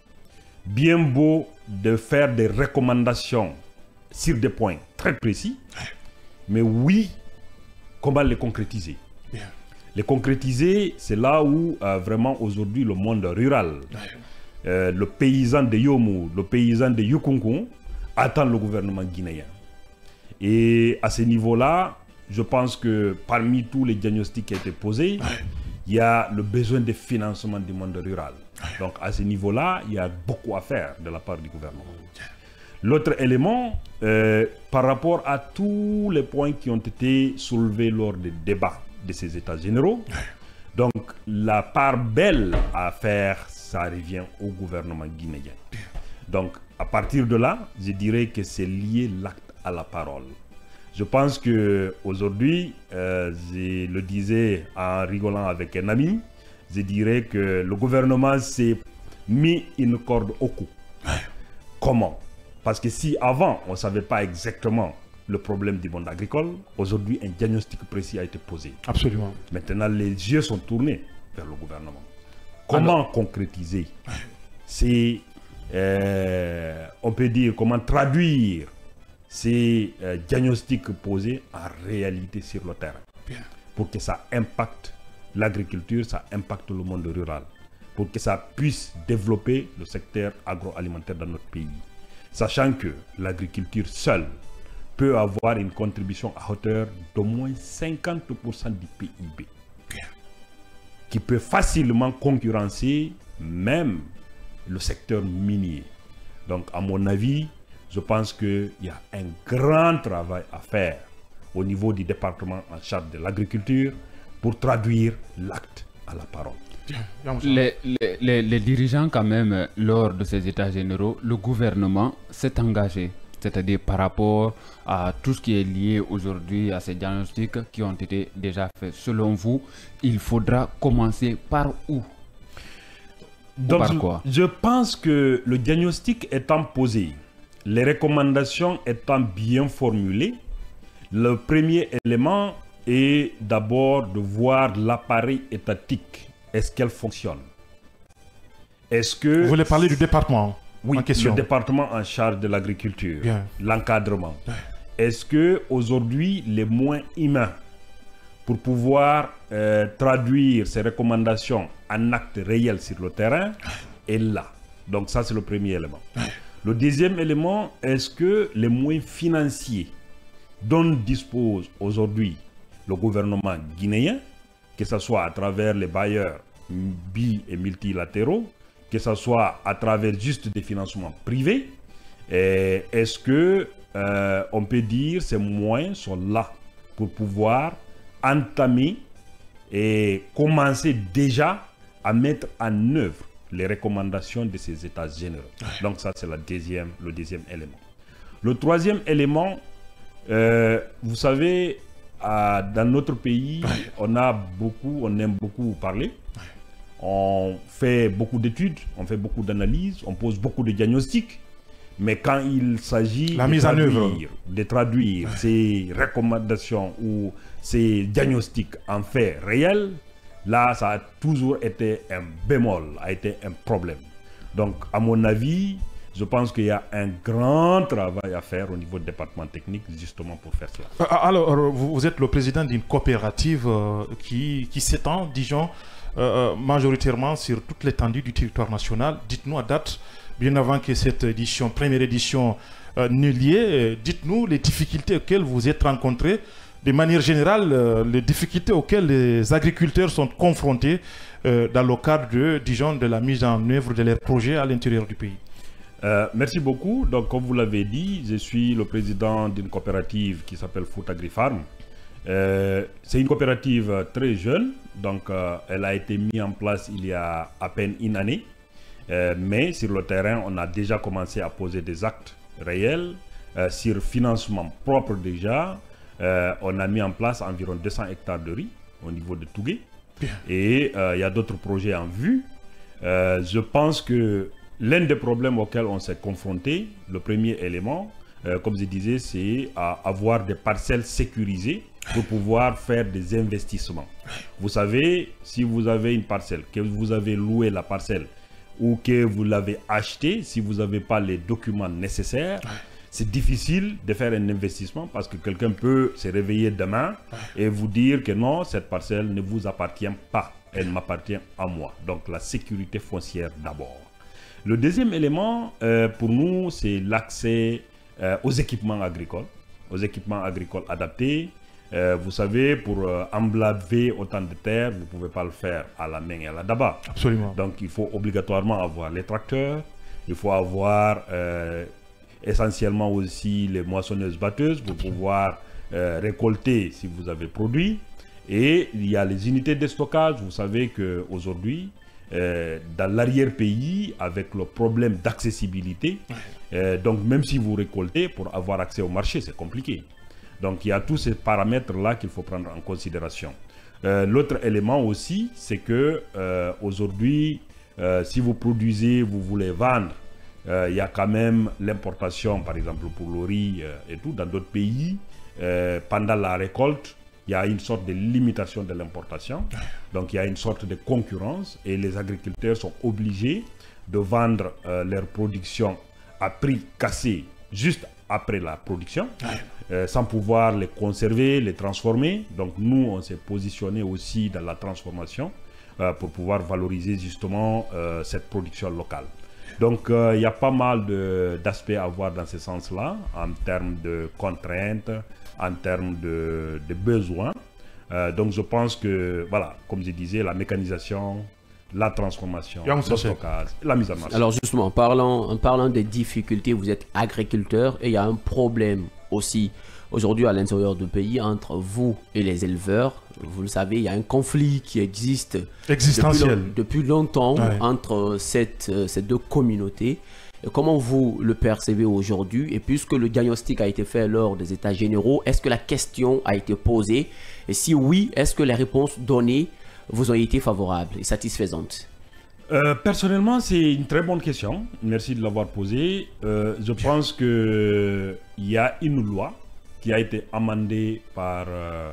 bien beau de faire des recommandations sur des points très précis, mais oui, comment les concrétiser? Les concrétiser, c'est là où vraiment aujourd'hui le monde rural, le paysan de Yomu, le paysan de Yukunkum attend le gouvernement guinéen. Et à ce niveau-là, je pense que parmi tous les diagnostics qui ont été posés, il y a le besoin de financement du monde rural. Donc à ce niveau-là, il y a beaucoup à faire de la part du gouvernement. L'autre élément, par rapport à tous les points qui ont été soulevés lors des débats de ces états généraux, donc la part belle à faire, ça revient au gouvernement guinéen. Donc à partir de là, je dirais que c'est lié l'acte à la parole. Je pense qu'aujourd'hui, je le disais en rigolant avec un ami, je dirais que le gouvernement s'est mis une corde au cou. Comment? Parce que si avant, on ne savait pas exactement le problème du monde agricole, aujourd'hui, un diagnostic précis a été posé. Absolument. Maintenant, les yeux sont tournés vers le gouvernement. Comment concrétiser? C'est, on peut dire, comment traduire ces diagnostics posés en réalité sur le terrain. Pour que ça impacte l'agriculture, ça impacte le monde rural. Pour que ça puisse développer le secteur agroalimentaire dans notre pays. Sachant que l'agriculture seule peut avoir une contribution à hauteur d'au moins 50% du PIB, qui peut facilement concurrencer même le secteur minier. Donc à mon avis, je pense qu'il y a un grand travail à faire au niveau du département en charge de l'agriculture pour traduire l'acte à la parole. Les dirigeants quand même, lors de ces états généraux, le gouvernement s'est engagé, c'est-à-dire par rapport à tout ce qui est lié aujourd'hui à ces diagnostics qui ont été déjà faits. Selon vous, il faudra commencer par où? Donc, par quoi? Je pense que le diagnostic étant posé, les recommandations étant bien formulées, le premier élément est d'abord de voir l'appareil étatique. Est-ce qu'elle fonctionne? Est-ce que... Vous voulez parler du département? Oui, le département en charge de l'agriculture, l'encadrement. Est-ce que aujourd'hui les moyens humains pour pouvoir traduire ces recommandations en actes réels sur le terrain est là? Donc ça c'est le premier élément. Le deuxième élément, est-ce que les moyens financiers dont dispose aujourd'hui le gouvernement guinéen, que ce soit à travers les bailleurs bi- et multilatéraux, que ce soit à travers juste des financements privés, est-ce que on peut dire ces moyens sont là pour pouvoir entamer et commencer déjà à mettre en œuvre les recommandations de ces états généraux. Donc ça, c'est le deuxième élément. Le troisième élément, vous savez, dans notre pays, on aime beaucoup parler. On fait beaucoup d'études, on fait beaucoup d'analyses, on pose beaucoup de diagnostics. Mais quand il s'agit de traduire ces recommandations ou ces diagnostics en faits réels, là, ça a toujours été un bémol, a été un problème. Donc, à mon avis, je pense qu'il y a un grand travail à faire au niveau du département technique, justement pour faire cela. Alors, vous êtes le président d'une coopérative qui s'étend, disons, majoritairement sur toute l'étendue du territoire national. Dites-nous à date, bien avant que cette édition, première édition, n'eût lieu, dites-nous les difficultés auxquelles vous êtes rencontrés. De manière générale, les difficultés auxquelles les agriculteurs sont confrontés dans le cadre de la mise en œuvre de leurs projets à l'intérieur du pays. Merci beaucoup. Donc, comme vous l'avez dit, je suis le président d'une coopérative qui s'appelle Foot AgriFarm. C'est une coopérative très jeune, donc elle a été mise en place il y a à peine une année. Mais sur le terrain, on a déjà commencé à poser des actes réels sur financement propre déjà. On a mis en place environ 200 hectares de riz au niveau de Tougué. Et il y a d'autres projets en vue. Je pense que l'un des problèmes auxquels on s'est confronté, le premier élément, comme je disais, c'est avoir des parcelles sécurisées pour pouvoir faire des investissements. Vous savez, si vous avez une parcelle, que vous avez loué la parcelle ou que vous l'avez achetée, si vous n'avez pas les documents nécessaires, c'est difficile de faire un investissement parce que quelqu'un peut se réveiller demain et vous dire que non, cette parcelle ne vous appartient pas, elle m'appartient à moi. Donc la sécurité foncière d'abord. Le deuxième élément, pour nous, c'est l'accès aux équipements agricoles adaptés. Vous savez, pour emblaver autant de terre, vous ne pouvez pas le faire à la main et à la daba. Absolument. Donc il faut obligatoirement avoir les tracteurs, il faut avoir essentiellement aussi les moissonneuses-batteuses pour pouvoir récolter si vous avez produit. Et il y a les unités de stockage. Vous savez qu'aujourd'hui, dans l'arrière-pays, avec le problème d'accessibilité, donc même si vous récoltez, pour avoir accès au marché, c'est compliqué. Donc il y a tous ces paramètres-là qu'il faut prendre en considération. L'autre élément aussi, c'est que aujourd'hui, si vous produisez, vous voulez vendre, il y a quand même l'importation, par exemple pour le riz et tout, dans d'autres pays, pendant la récolte, il y a une sorte de limitation de l'importation. Donc il y a une sorte de concurrence et les agriculteurs sont obligés de vendre leur production à prix cassé juste après la production, sans pouvoir les conserver, les transformer. Donc nous, on s'est positionné aussi dans la transformation pour pouvoir valoriser justement cette production locale. Donc il y a pas mal d'aspects à voir dans ce sens-là, en termes de contraintes, en termes de besoins. Donc je pense que, voilà, comme je disais, la mécanisation, la transformation, le stockage, la mise en marché. Alors justement, en parlant des difficultés, vous êtes agriculteur et il y a un problème aussi aujourd'hui à l'intérieur du pays entre vous et les éleveurs. Vous le savez, il y a un conflit qui existe depuis longtemps entre ces deux communautés. Et comment vous le percevez aujourd'hui? Et puisque le diagnostic a été fait lors des états généraux, est-ce que la question a été posée? Et si oui, est-ce que les réponses données vous ont été favorables et satisfaisantes? Personnellement, c'est une très bonne question. Merci de l'avoir posée. Je pense qu'il y a une loi qui a été amendée par,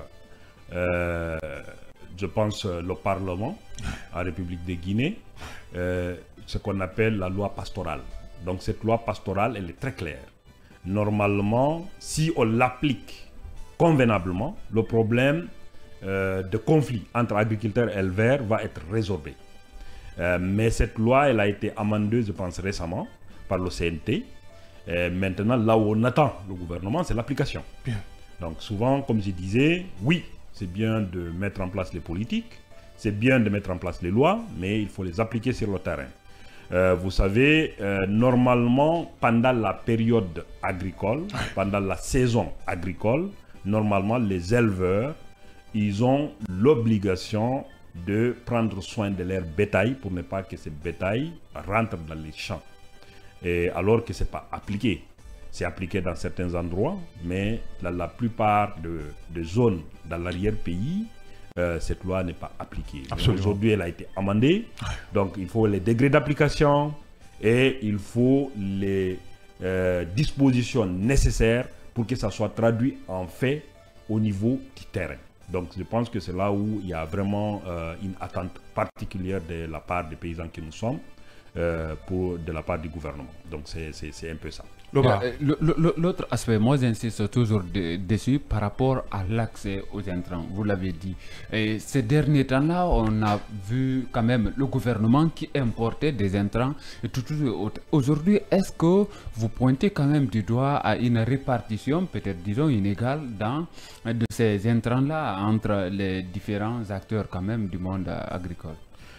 je pense, le Parlement en République de Guinée, ce qu'on appelle la loi pastorale. Donc cette loi pastorale, elle est très claire. Normalement, si on l'applique convenablement, le problème de conflit entre agriculteurs et éleveurs va être résorbé. Mais cette loi, elle a été amendée, je pense, récemment par le CNT. Maintenant, là où on attend le gouvernement, c'est l'application. Donc souvent, comme je disais, oui, c'est bien de mettre en place les politiques, c'est bien de mettre en place les lois, mais il faut les appliquer sur le terrain. Vous savez, normalement, pendant la période agricole, pendant la saison agricole, normalement, les éleveurs, ils ont l'obligation de prendre soin de leur bétail pour ne pas que ce bétail rentre dans les champs. Et alors que ce n'est pas appliqué. C'est appliqué dans certains endroits, mais dans la plupart de zones dans l'arrière-pays, cette loi n'est pas appliquée. Aujourd'hui, elle a été amendée. Donc, il faut les degrés d'application et il faut les dispositions nécessaires pour que ça soit traduit en fait au niveau du terrain. Donc, je pense que c'est là où il y a vraiment une attente particulière de la part des paysans que nous sommes, de la part du gouvernement. Donc, c'est un peu ça. L'autre aspect, moi j'insiste toujours dessus par rapport à l'accès aux intrants, vous l'avez dit. Et ces derniers temps-là, on a vu quand même le gouvernement qui importait des intrants. Aujourd'hui, est-ce que vous pointez quand même du doigt à une répartition, peut-être disons inégale, de ces intrants-là entre les différents acteurs quand même du monde agricole?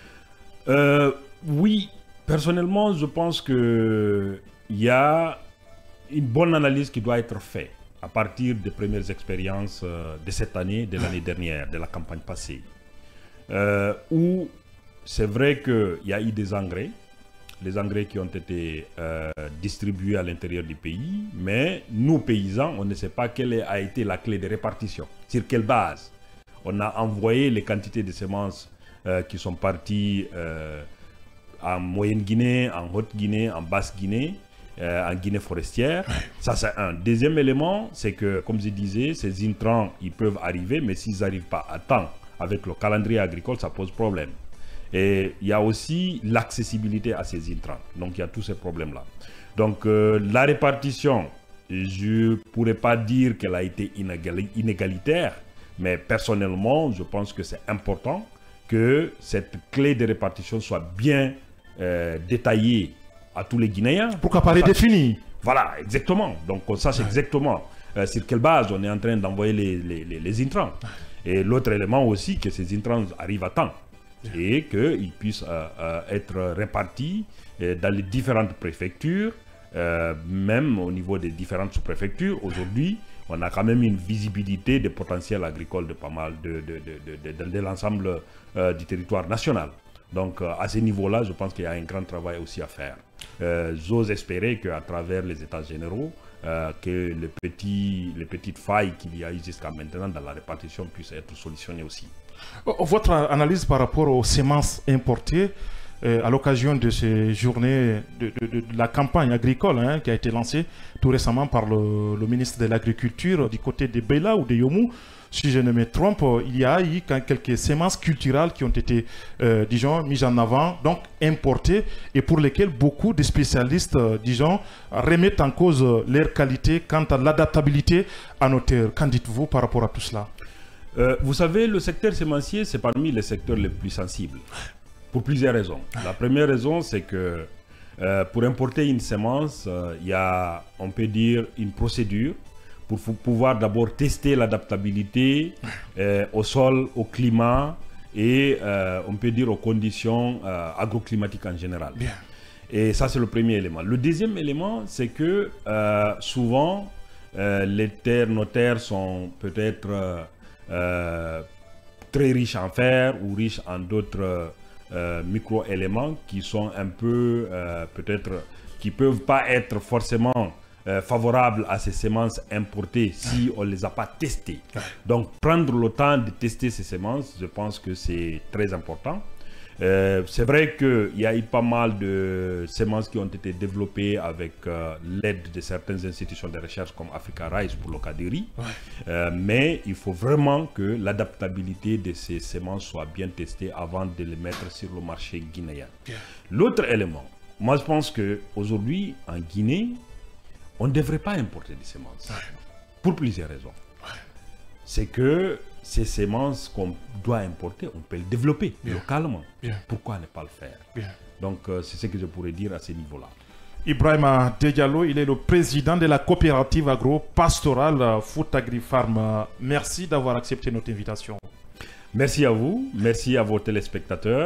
Oui, personnellement, je pense qu'il y a une bonne analyse qui doit être faite à partir des premières expériences de cette année, de l'année dernière, de la campagne passée, où c'est vrai qu'il y a eu des engrais, les engrais qui ont été distribués à l'intérieur du pays, mais nous, paysans, on ne sait pas quelle a été la clé de répartition, sur quelle base. On a envoyé les quantités de semences qui sont parties en Moyenne-Guinée, en Haute-Guinée, en Basse-Guinée, en Guinée forestière. Ça, c'est un. Deuxième élément, c'est que, comme je disais, ces intrants, ils peuvent arriver, mais s'ils n'arrivent pas à temps avec le calendrier agricole, ça pose problème. Et il y a aussi l'accessibilité à ces intrants. Donc, il y a tous ces problèmes-là. Donc, la répartition, je ne pourrais pas dire qu'elle a été inégalitaire, mais personnellement, je pense que c'est important que cette clé de répartition soit bien détaillée à tous les Guinéens. Pourquoi pas les définir? Voilà, exactement. Donc on sache exactement sur quelle base on est en train d'envoyer les intrants. Et l'autre élément aussi, que ces intrants arrivent à temps et qu'ils puissent être répartis dans les différentes préfectures, même au niveau des différentes sous-préfectures. Aujourd'hui, on a quand même une visibilité des potentiels agricoles de pas mal de l'ensemble du territoire national. Donc à ce niveau-là, je pense qu'il y a un grand travail aussi à faire. J'ose espérer qu'à travers les états généraux, que les petites failles qu'il y a eu jusqu'à maintenant dans la répartition puissent être solutionnées aussi. Votre analyse par rapport aux semences importées à l'occasion de ces journées de la campagne agricole qui a été lancée tout récemment par le ministre de l'Agriculture du côté de Bela ou de Yomou. Si je ne me trompe, il y a eu quelques semences culturelles qui ont été, disons, mises en avant, donc importées, et pour lesquelles beaucoup de spécialistes, disons, remettent en cause leur qualité quant à l'adaptabilité à nos terres. Qu'en dites-vous par rapport à tout cela? Vous savez, le secteur sémencier, c'est parmi les secteurs les plus sensibles, pour plusieurs raisons. La première raison, c'est que pour importer une semence, il y a, on peut dire, une procédure pour pouvoir d'abord tester l'adaptabilité au sol, au climat et on peut dire aux conditions agroclimatiques en général. Bien. Et ça, c'est le premier élément. Le deuxième élément, c'est que souvent, nos terres sont peut-être très riches en fer ou riches en d'autres micro-éléments qui sont un peu, peut-être, qui ne peuvent pas être forcément favorables à ces semences importées si on ne les a pas testées. Donc prendre le temps de tester ces semences, je pense que c'est très important. C'est vrai qu'il y a eu pas mal de semences qui ont été développées avec l'aide de certaines institutions de recherche comme Africa Rice pour le cas du riz. Mais il faut vraiment que l'adaptabilité de ces semences soit bien testée avant de les mettre sur le marché guinéen. L'autre élément, moi je pense qu'aujourd'hui en Guinée, on ne devrait pas importer des semences, pour plusieurs raisons. C'est que ces semences qu'on doit importer, on peut les développer localement. Pourquoi ne pas le faire? Donc, c'est ce que je pourrais dire à ce niveau-là. Ibrahima Diallo, il est le président de la coopérative agro-pastorale Foot Agri Farm. Merci d'avoir accepté notre invitation. Merci à vous, merci à vos téléspectateurs.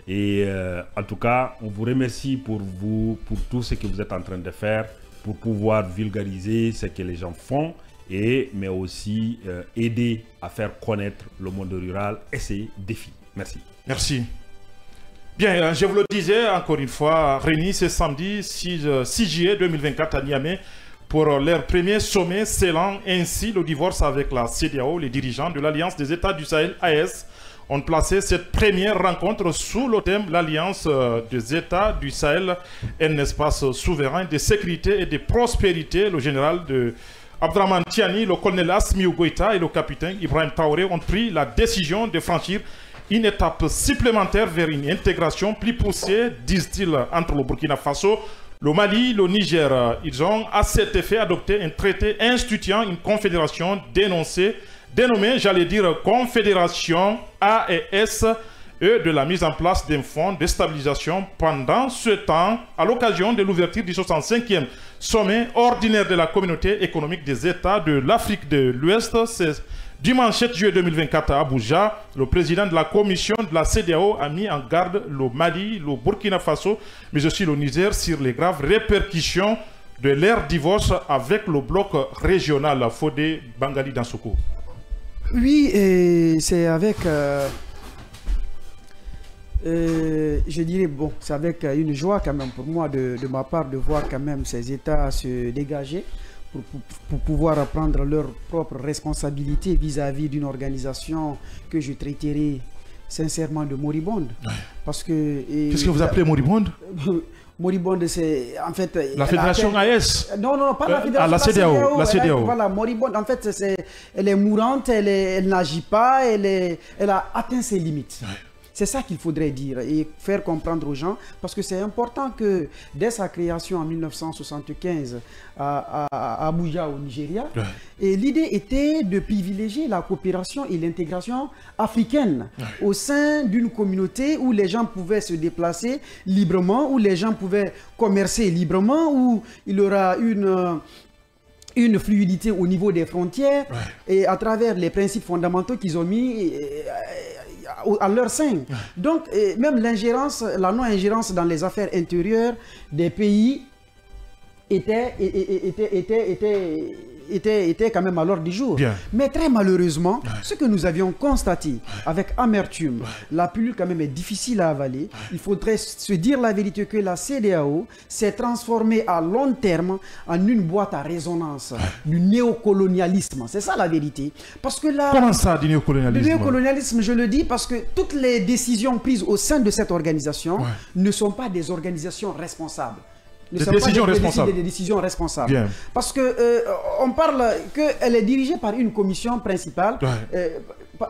Et en tout cas, on vous remercie pour tout ce que vous êtes en train de faire pour pouvoir vulgariser ce que les gens font, mais aussi aider à faire connaître le monde rural et ses défis. Merci. Merci. Bien, je vous le disais encore une fois, réunis ce samedi 6 juillet 2024 à Niamey pour leur premier sommet scellant ainsi le divorce avec la CEDEAO. Les dirigeants de l'Alliance des États du Sahel, AES, ont placé cette première rencontre sous le thème l'Alliance des États du Sahel, un espace souverain de sécurité et de prospérité. Le général de Abdraman Tiani, le colonel Asmiou Goïta et le capitaine Ibrahim Traoré ont pris la décision de franchir une étape supplémentaire vers une intégration plus poussée, disent-ils, entre le Burkina Faso, le Mali, le Niger. Ils ont à cet effet adopté un traité instituant une confédération dénommée, j'allais dire, Confédération AES, et de la mise en place d'un fonds de stabilisation pendant ce temps, à l'occasion de l'ouverture du 65e sommet ordinaire de la communauté économique des États de l'Afrique de l'Ouest. C'est dimanche 7 juillet 2024 à Abuja. Le président de la commission de la CEDEAO a mis en garde le Mali, le Burkina Faso, mais aussi le Niger sur les graves répercussions de leur divorce avec le bloc régional. Fodé Bangali Dansoko. Oui, c'est avec... je dirais, bon, c'est avec une joie quand même pour moi de ma part de voir quand même ces États se dégager pour pouvoir prendre leurs propres responsabilités vis-à-vis d'une organisation que je traiterai sincèrement de moribonde. Ouais. Parce que... Qu'est-ce que vous appelez moribonde? Moribonde, c'est en fait... La fédération AES? Non, pas la fédération. La CEDEAO. La CEDEAO. Voilà, moribonde, en fait, elle est mourante, elle n'agit pas, elle a atteint ses limites. Ouais. C'est ça qu'il faudrait dire et faire comprendre aux gens, parce que c'est important que dès sa création en 1975 à Abuja au Nigeria, ouais. Et l'idée était de privilégier la coopération et l'intégration africaine, ouais. Au sein d'une communauté où les gens pouvaient se déplacer librement, où les gens pouvaient commercer librement, où il y aura une fluidité au niveau des frontières, ouais. Et à travers les principes fondamentaux qu'ils ont mis à leur sein. Ouais. Donc, même l'ingérence, la non-ingérence dans les affaires intérieures des pays était quand même à l'ordre du jour. Bien. Mais très malheureusement, ouais. Ce que nous avions constaté, ouais. Avec amertume, ouais. La pilule quand même est difficile à avaler. Ouais. Il faudrait se dire la vérité que la CEDEAO s'est transformée à long terme en une boîte à résonance, ouais. Du néocolonialisme. C'est ça la vérité. Parce que là, comment ça, du néocolonialisme? Le néocolonialisme, je le dis parce que toutes les décisions prises au sein de cette organisation, ouais. Ne sont pas des organisations responsables. Des décisions responsables. Des décisions responsables. Bien. Parce que on parle qu'elle est dirigée par une commission principale, ouais.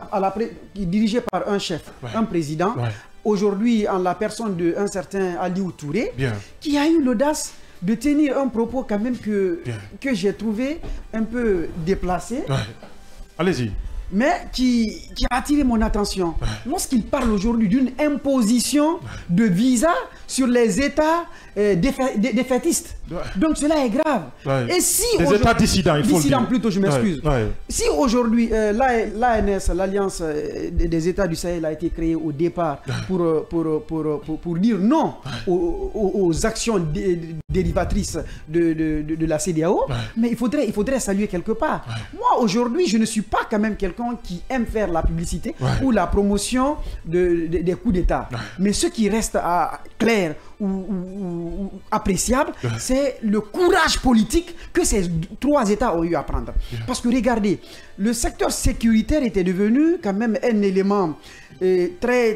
Dirigée par un chef, ouais. Un président. Ouais. Aujourd'hui, en la personne d'un certain Aliou Touré, bien. Qui a eu l'audace de tenir un propos quand même que j'ai trouvé un peu déplacé. Ouais. Allez-y. Mais qui a attiré mon attention. Ouais. Lorsqu'il parle aujourd'hui d'une imposition, ouais. De visa sur les États défaitistes. Ouais. Donc cela est grave. Ouais. Et si les États dissidents, il faut le dire. Plutôt, je m'excuse. Ouais. Ouais. Si aujourd'hui, l'ANS, l'Alliance des États du Sahel, a été créée au départ, ouais. pour dire non, ouais. aux actions dérivatrices de la CEDEAO, ouais. Mais il faudrait saluer quelque part. Ouais. Moi, aujourd'hui, je ne suis pas quand même quelqu'un qui aime faire la publicité, ouais. Ou la promotion des coups d'État. Ouais. Mais ce qui reste clair ou appréciable, ouais. C'est le courage politique que ces trois États ont eu à prendre. Ouais. Parce que regardez, le secteur sécuritaire était devenu quand même un élément très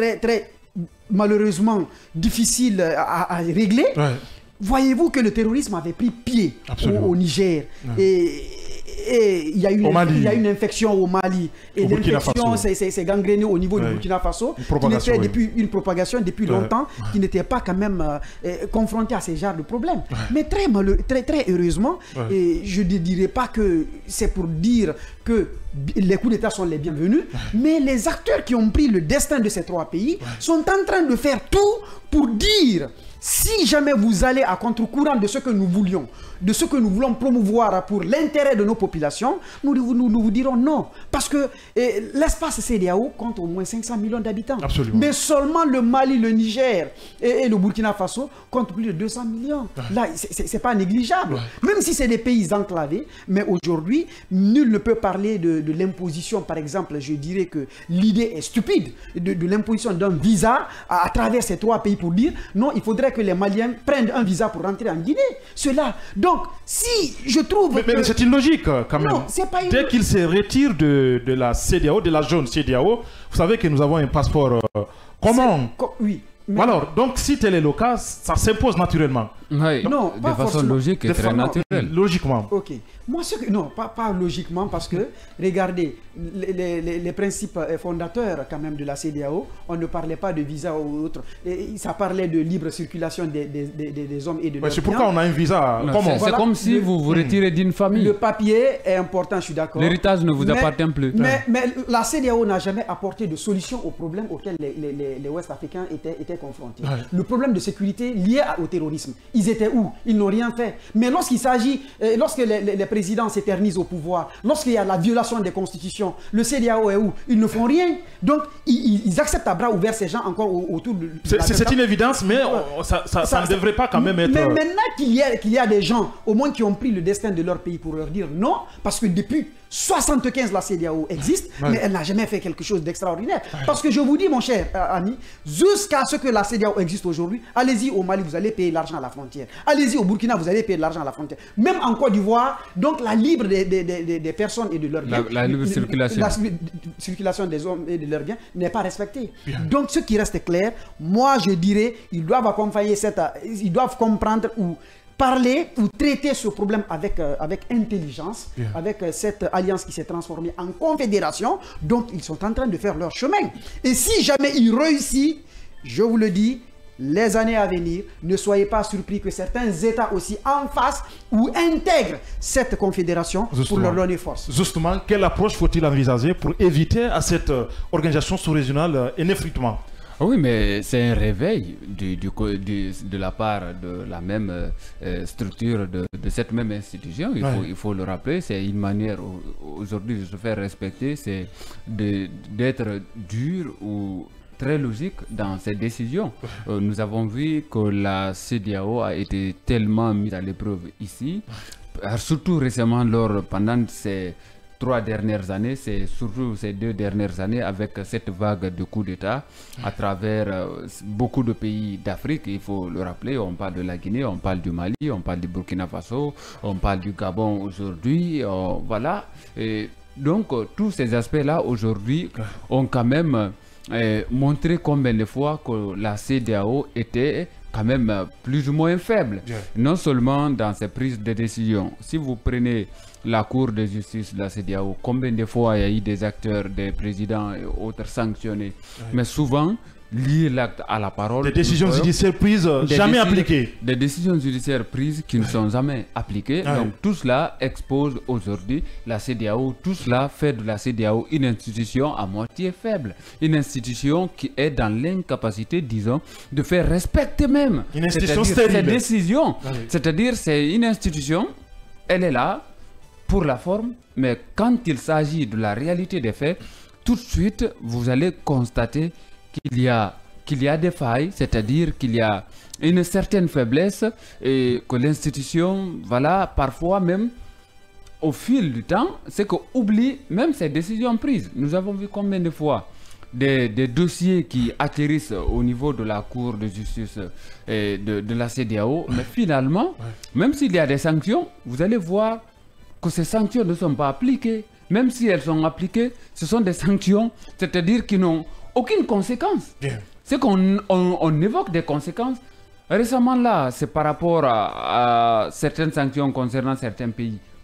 malheureusement difficile à régler. Ouais. Voyez-vous que le terrorisme avait pris pied au Niger. Ouais. Et il y a une infection au Mali. Et l'infection s'est gangrénée au niveau, ouais. Du Burkina Faso. Une propagation depuis longtemps, ouais. Qui n'était pas quand même confrontée à ces genres de problèmes. Ouais. Mais très heureusement, ouais. Et je ne dirais pas que c'est pour dire que les coups d'État sont les bienvenus, mais les acteurs qui ont pris le destin de ces 3 pays sont en train de faire tout pour dire, si jamais vous allez à contre-courant de ce que nous voulions, de ce que nous voulons promouvoir pour l'intérêt de nos populations, nous vous dirons non. Parce que l'espace CEDEAO compte au moins 500 millions d'habitants. Mais seulement le Mali, le Niger et le Burkina Faso comptent plus de 200 millions. Là, ce n'est pas négligeable. Même si c'est des pays enclavés, mais aujourd'hui, nul ne peut parler de l'imposition. Par exemple, je dirais que l'idée est stupide de l'imposition d'un visa à travers ces 3 pays pour dire non, il faudrait que les Maliens prennent un visa pour rentrer en Guinée. Cela. Donc, si je trouve. Mais c'est illogique quand même. Non, c'est pas Dès qu'ils se retirent de la CEDEAO, de la zone CEDEAO, vous savez que nous avons un passeport commun. Oui. Mais... Alors, donc, si tel est le cas, ça s'impose naturellement. Oui, non, de façon logique et très naturelle. Logiquement. Ok. Moi, non, pas logiquement, parce que, regardez, les principes fondateurs quand même de la CEDEAO, on ne parlait pas de visa ou autre. Et ça parlait de libre circulation des hommes et de leurs biens. C'est pourquoi on a un visa. C'est comme si vous vous retirez d'une famille. Le papier est important, je suis d'accord. L'héritage ne vous appartient plus. Mais la CEDEAO n'a jamais apporté de solution aux problèmes auxquels les Ouest-Africains étaient confrontés. Le problème de sécurité lié au terrorisme. Ils étaient où? Ils n'ont rien fait. Mais lorsqu'il s'agit, lorsque les présidents s'éternisent au pouvoir, lorsqu'il y a la violation des constitutions, le CEDEAO est où? Ils ne font rien. Donc, ils acceptent à bras ouverts ces gens encore autour de... C'est une évidence, mais ça ne devrait pas quand même être... Mais maintenant qu'il y a des gens, au moins qui ont pris le destin de leur pays pour leur dire non, parce que depuis 75, la CEDEAO existe, mais elle n'a jamais fait quelque chose d'extraordinaire. Parce que je vous dis, mon cher ami, jusqu'à ce que la CEDEAO existe aujourd'hui, allez-y au Mali, vous allez payer l'argent à la frontière. Allez-y au Burkina, vous allez payer de l'argent à la frontière. Même en Côte d'Ivoire, donc la libre des personnes et de leurs biens. La libre circulation. La circulation des hommes et de leurs biens n'est pas respectée. Donc ce qui reste clair, moi je dirais, ils doivent accompagner ils doivent comprendre ou parler ou traiter ce problème avec intelligence, avec cette alliance qui s'est transformée en confédération. Donc, ils sont en train de faire leur chemin. Et si jamais ils réussissent, je vous le dis, les années à venir, ne soyez pas surpris que certains États aussi en fassent ou intègrent cette confédération pour leur donner force. Justement, quelle approche faut-il envisager pour éviter à cette organisation sous-régionale un effritement? Oui, mais c'est un réveil de la part de la même structure, de cette même institution. Il faut le rappeler, c'est une manière aujourd'hui de se faire respecter, c'est d'être dur ou très logique dans ses décisions. Nous avons vu que la CEDEAO a été tellement mise à l'épreuve ici, surtout récemment pendant ces 3 dernières années, c'est surtout ces 2 dernières années avec cette vague de coups d'État à travers beaucoup de pays d'Afrique. Il faut le rappeler, on parle de la Guinée, on parle du Mali, on parle du Burkina Faso, on parle du Gabon aujourd'hui, voilà. Et donc tous ces aspects-là aujourd'hui ont quand même montré combien de fois que la CEDEAO était quand même plus ou moins faible, non seulement dans ses prises de décision. Si vous prenez la Cour de justice de la CEDEAO, combien de fois il y a eu des acteurs, des présidents et autres sanctionnés, mais souvent lier l'acte à la parole. Des décisions judiciaires prises, jamais appliquées. Des décisions judiciaires prises qui ne sont jamais appliquées. Donc tout cela expose aujourd'hui la CEDEAO, tout cela fait de la CEDEAO une institution à moitié faible. Une institution qui est dans l'incapacité, disons, de faire respecter même ces décisions. C'est-à-dire c'est une institution, elle est là pour la forme, mais quand il s'agit de la réalité des faits, tout de suite vous allez constater qu'il y a des failles, c'est-à-dire qu'il y a une certaine faiblesse et que l'institution, voilà, parfois même, au fil du temps, c'est qu'on oublie même ces décisions prises. Nous avons vu combien de fois des dossiers qui atterrissent au niveau de la Cour de justice et de la CEDEAO, mais finalement, même s'il y a des sanctions, vous allez voir que ces sanctions ne sont pas appliquées. Même si elles sont appliquées, ce sont des sanctions, c'est-à-dire qui n'ont aucune conséquence. C'est qu'on évoque des conséquences. Récemment là, c'est par rapport à certaines sanctions concernant certains pays.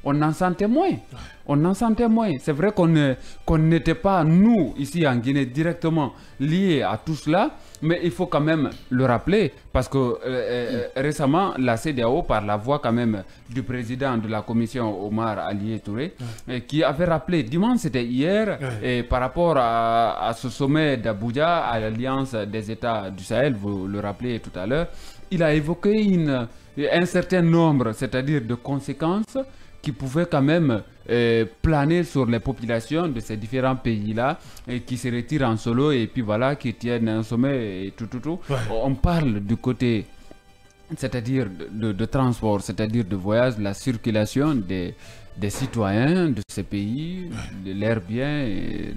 on en sentait moins. On en sentait moins. C'est vrai qu'on n'était pas, nous, ici en Guinée, directement liés à tout cela, mais il faut quand même le rappeler, parce que récemment, la CEDEAO, par la voix quand même du président de la commission, Omar Alié Touré, qui avait rappelé, dimanche, c'était hier, et par rapport à ce sommet d'Abuja, à l'Alliance des États du Sahel, vous le rappelez tout à l'heure, il a évoqué un certain nombre, c'est-à-dire de conséquences qui pouvaient quand même planer sur les populations de ces différents pays-là, et qui se retirent en solo et puis voilà, qui tiennent un sommet et tout. Ouais. On parle du côté, c'est-à-dire de transport, c'est-à-dire de voyage, la circulation des citoyens de ces pays, de leurs biens, et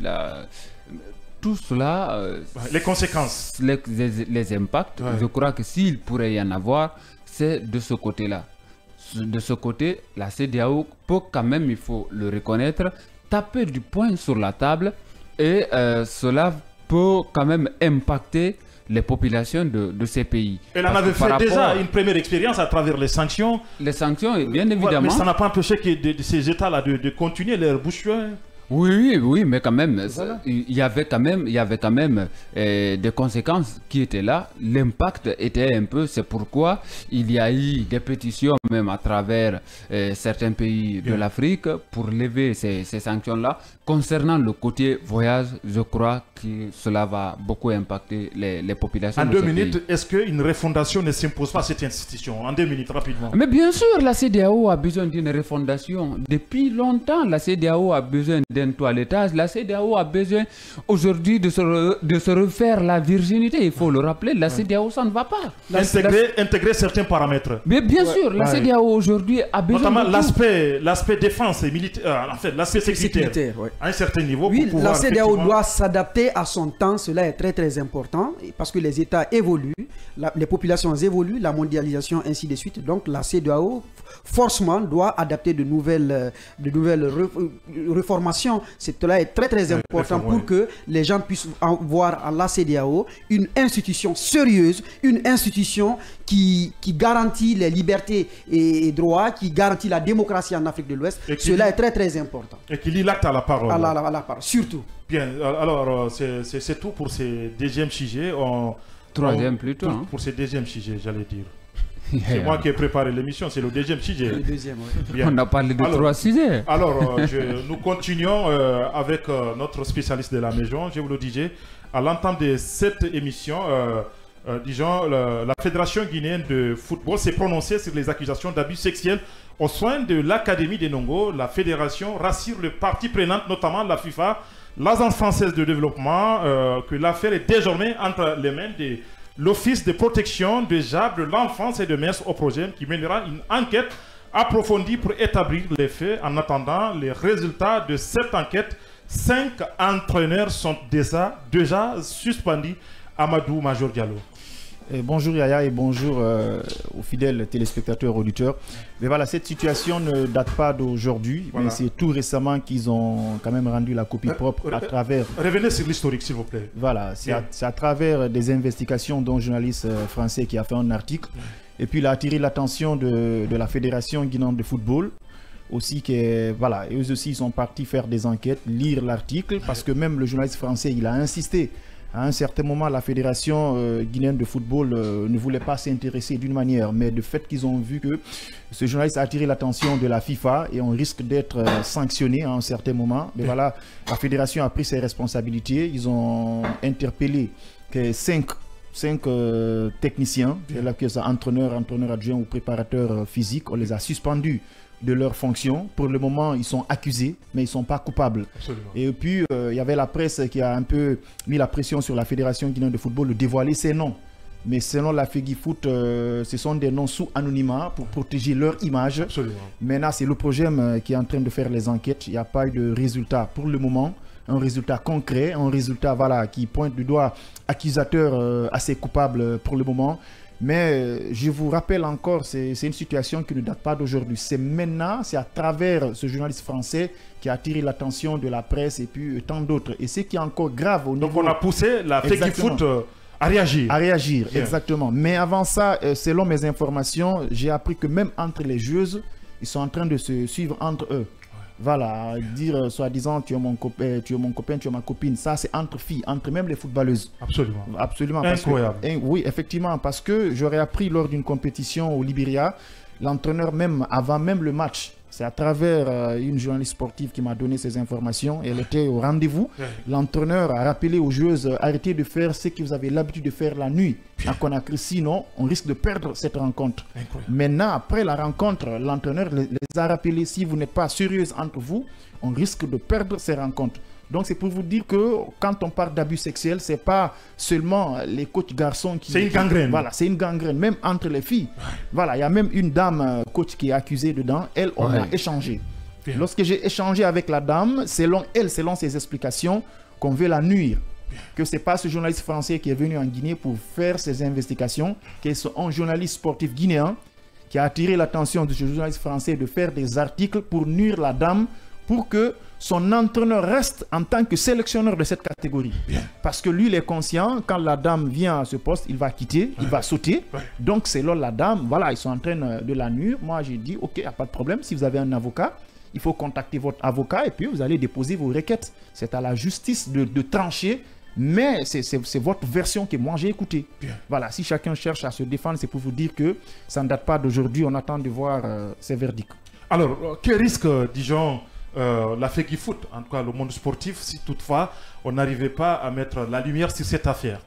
tout cela, les conséquences, les impacts, je crois que s'il pourrait y en avoir, c'est de ce côté-là. De ce côté, la CEDEAO peut quand même, il faut le reconnaître, taper du poing sur la table, et cela peut quand même impacter les populations de ces pays. Elle en avait fait déjà une première expérience à travers les sanctions. Les sanctions, bien évidemment. Mais ça n'a pas empêché que ces États-là de continuer leur bouche-trou. Oui, mais quand même, voilà. il y avait quand même des conséquences qui étaient là. L'impact était un peu, c'est pourquoi il y a eu des pétitions même à travers certains pays de l'Afrique pour lever ces sanctions-là. Concernant le côté voyage, je crois que cela va beaucoup impacter les populations. En 2 minutes, est-ce qu'une refondation ne s'impose pas à cette institution? En 2 minutes, rapidement. Mais bien sûr, la CEDEAO a besoin d'une refondation. Depuis longtemps, la CEDEAO a besoin d'un toilettage. La CEDEAO a besoin aujourd'hui de se refaire la virginité. Il faut le rappeler, la CEDEAO, ça ne va pas. Intégrer certains paramètres. Mais bien sûr, la CEDEAO aujourd'hui a besoin notamment l'aspect défense et militaire, en fait, l'aspect sécuritaire. À un certain niveau. Oui, la CEDEAO doit s'adapter à son temps. Cela est très très important parce que les États évoluent, les populations évoluent, la mondialisation, ainsi de suite. Donc la CEDEAO forcément doit adapter de nouvelles réformations. Cela est très très important pour que les gens puissent voir à la CEDEAO une institution sérieuse, une institution qui garantit les libertés et droits, qui garantit la démocratie en Afrique de l'Ouest. Cela est très très important. Et qui lit l'acte à la parole. À la parole, surtout. Bien, alors c'est tout pour ce deuxième sujet. Troisième plutôt. Pour ce deuxième sujet, j'allais dire. C'est moi qui ai préparé l'émission, c'est le deuxième sujet. Le deuxième, oui. On a parlé de 3 sujets. Alors, nous continuons avec notre spécialiste de la maison, je vous le disais. À l'entame de cette émission, la Fédération guinéenne de football s'est prononcée sur les accusations d'abus sexuels au sein de l'Académie des Nongo. La fédération rassure les parties prenantes, notamment la FIFA, l'Agence française de développement, que l'affaire est désormais entre les mains de l'Office de protection des jardins de l'enfance et de Mers au projet, qui mènera une enquête approfondie pour établir les faits. En attendant les résultats de cette enquête, 5 entraîneurs sont déjà suspendus. Amadou Major Diallo. Bonjour Yaya et bonjour aux fidèles téléspectateurs auditeurs. Mais voilà, cette situation ne date pas d'aujourd'hui, mais c'est tout récemment qu'ils ont quand même rendu la copie propre à travers... Revenez sur l'historique s'il vous plaît. Voilà, c'est à travers des investigations d'un journaliste français qui a fait un article, et puis il a attiré l'attention de la Fédération guinéenne de football, aussi que voilà, et eux aussi ils sont partis faire des enquêtes, lire l'article, parce que même le journaliste français, il a insisté. À un certain moment, la Fédération guinéenne de football ne voulait pas s'intéresser d'une manière, mais de fait qu'ils ont vu que ce journaliste a attiré l'attention de la FIFA et on risque d'être sanctionné à un certain moment. Mais voilà, la Fédération a pris ses responsabilités. Ils ont interpellé 5 techniciens, entraîneurs adjoints ou préparateurs physiques. On les a suspendus de leurs fonctions. Pour le moment, ils sont accusés, mais ils ne sont pas coupables. Absolument. Et puis, il y avait la presse qui a un peu mis la pression sur la Fédération guinéenne de football de dévoiler ses noms. Mais selon la FEGIFOOT, ce sont des noms sous anonymat pour protéger leur image. Absolument. Maintenant, c'est le PROGEM qui est en train de faire les enquêtes. Il n'y a pas eu de résultat pour le moment. Un résultat concret, un résultat qui pointe du doigt accusateur assez coupable pour le moment. Mais je vous rappelle encore, c'est une situation qui ne date pas d'aujourd'hui. C'est maintenant, c'est à travers ce journaliste français qui a attiré l'attention de la presse et puis tant d'autres. Et ce qui est encore grave au niveau... Donc on a poussé la FEGIFOOT à réagir. À réagir, exactement. Mais avant ça, selon mes informations, j'ai appris que même entre les joueuses, Ils sont en train de se suivre entre eux. Voilà, dire soi-disant tu es mon copain, tu es ma copine, ça c'est entre filles, entre même les footballeuses. Absolument. Absolument. Incroyable. Oui, effectivement, parce que j'aurais appris lors d'une compétition au Libéria, l'entraîneur même, avant même le match, c'est à travers une journaliste sportive qui m'a donné ces informations. Elle était au rendez-vous. L'entraîneur a rappelé aux joueuses, arrêtez de faire ce que vous avez l'habitude de faire la nuit à Conakry. Sinon, on risque de perdre cette rencontre. Maintenant, après la rencontre, l'entraîneur les a rappelés, si vous n'êtes pas sérieuse entre vous, on risque de perdre ces rencontres. Donc c'est pour vous dire que quand on parle d'abus sexuels, c'est pas seulement les coachs garçons qui... C'est une gangrène. Voilà, c'est une gangrène, même entre les filles. Voilà, il y a même une dame coach qui est accusée dedans. Elle, on a échangé. Lorsque j'ai échangé avec la dame, selon elle, selon ses explications, qu'on veut la nuire. Que c'est pas ce journaliste français qui est venu en Guinée pour faire ses investigations, que c'est un journaliste sportif guinéen qui a attiré l'attention de ce journaliste français de faire des articles pour nuire la dame, pour que son entraîneur reste en tant que sélectionneur de cette catégorie. Parce que lui, il est conscient, quand la dame vient à ce poste, il va quitter, il va sauter. Donc, c'est là la dame, voilà, ils sont en train de la nuire. Moi, j'ai dit, ok, il n'y a pas de problème. Si vous avez un avocat, il faut contacter votre avocat et puis vous allez déposer vos requêtes. C'est à la justice de trancher, mais c'est votre version que moi j'ai écoutée. Voilà, si chacun cherche à se défendre, c'est pour vous dire que ça ne date pas d'aujourd'hui. On attend de voir ces verdicts. Alors, quel risque, disons, la foot, en tout cas le monde sportif, si toutefois on n'arrivait pas à mettre la lumière sur cette affaire?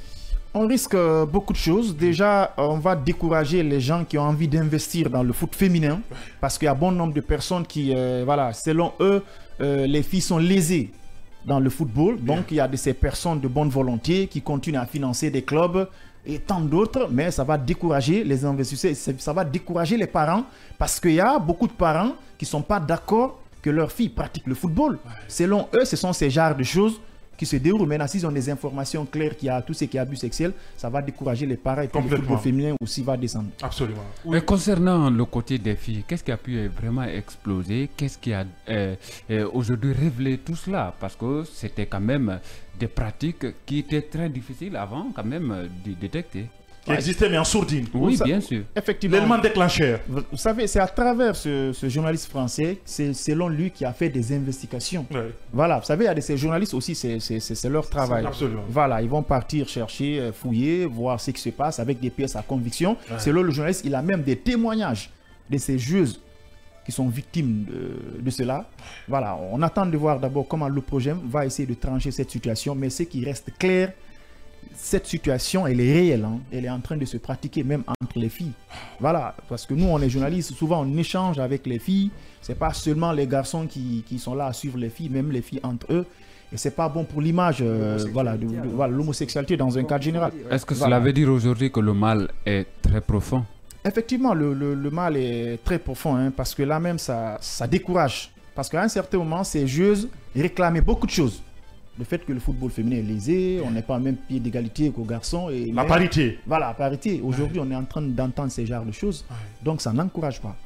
On risque beaucoup de choses. Déjà, on va décourager les gens qui ont envie d'investir dans le foot féminin, parce qu'il y a bon nombre de personnes qui, voilà, selon eux, les filles sont lésées dans le football. Donc, il y a de ces personnes de bonne volonté qui continuent à financer des clubs et tant d'autres, mais ça va décourager les investisseurs, ça va décourager les parents, parce qu'il y a beaucoup de parents qui ne sont pas d'accord que leurs filles pratiquent le football. Selon eux, ce sont ces genres de choses qui se déroulent. Maintenant, s'ils ont des informations claires qu'il y a tout ce qui est abus sexuel, ça va décourager les parents et puis le football féminin aussi va descendre. Absolument. Mais concernant le côté des filles, qu'est-ce qui a pu vraiment exploser? Qu'est-ce qui a aujourd'hui révélé tout cela? Parce que c'était quand même des pratiques qui étaient très difficiles avant quand même de détecter. Qui existait mais en sourdine. Oui, bien sûr. Effectivement. L'élément déclencheur. Vous savez, c'est à travers ce journaliste français, c'est selon lui qui a fait des investigations. Voilà, vous savez, il y a de ces journalistes aussi, c'est leur travail. Absolument. Voilà, ils vont partir chercher, fouiller, voir ce qui se passe avec des pièces à conviction. Selon le journaliste, il a même des témoignages de ces joueuses qui sont victimes de cela. Voilà, on attend de voir d'abord comment le projet va essayer de trancher cette situation, mais ce qui reste clair, cette situation, elle est réelle, hein. Elle est en train de se pratiquer même entre les filles. Voilà, parce que nous, on est journalistes, souvent on échange avec les filles. C'est pas seulement les garçons qui sont là à suivre les filles, même les filles entre eux. Et c'est pas bon pour l'image, voilà, l'homosexualité dans un cadre général. Est-ce que cela veut dire aujourd'hui que le mal est très profond? Effectivement, le mal est très profond, hein, parce que là même, ça décourage. Parce qu'à un certain moment, ces joueuses réclamaient beaucoup de choses. Le fait que le football féminin est lésé, on n'est pas au même pied d'égalité qu'aux garçons. Et la parité. Voilà, la parité. Aujourd'hui, on est en train d'entendre ces genres de choses. Donc, ça n'encourage pas.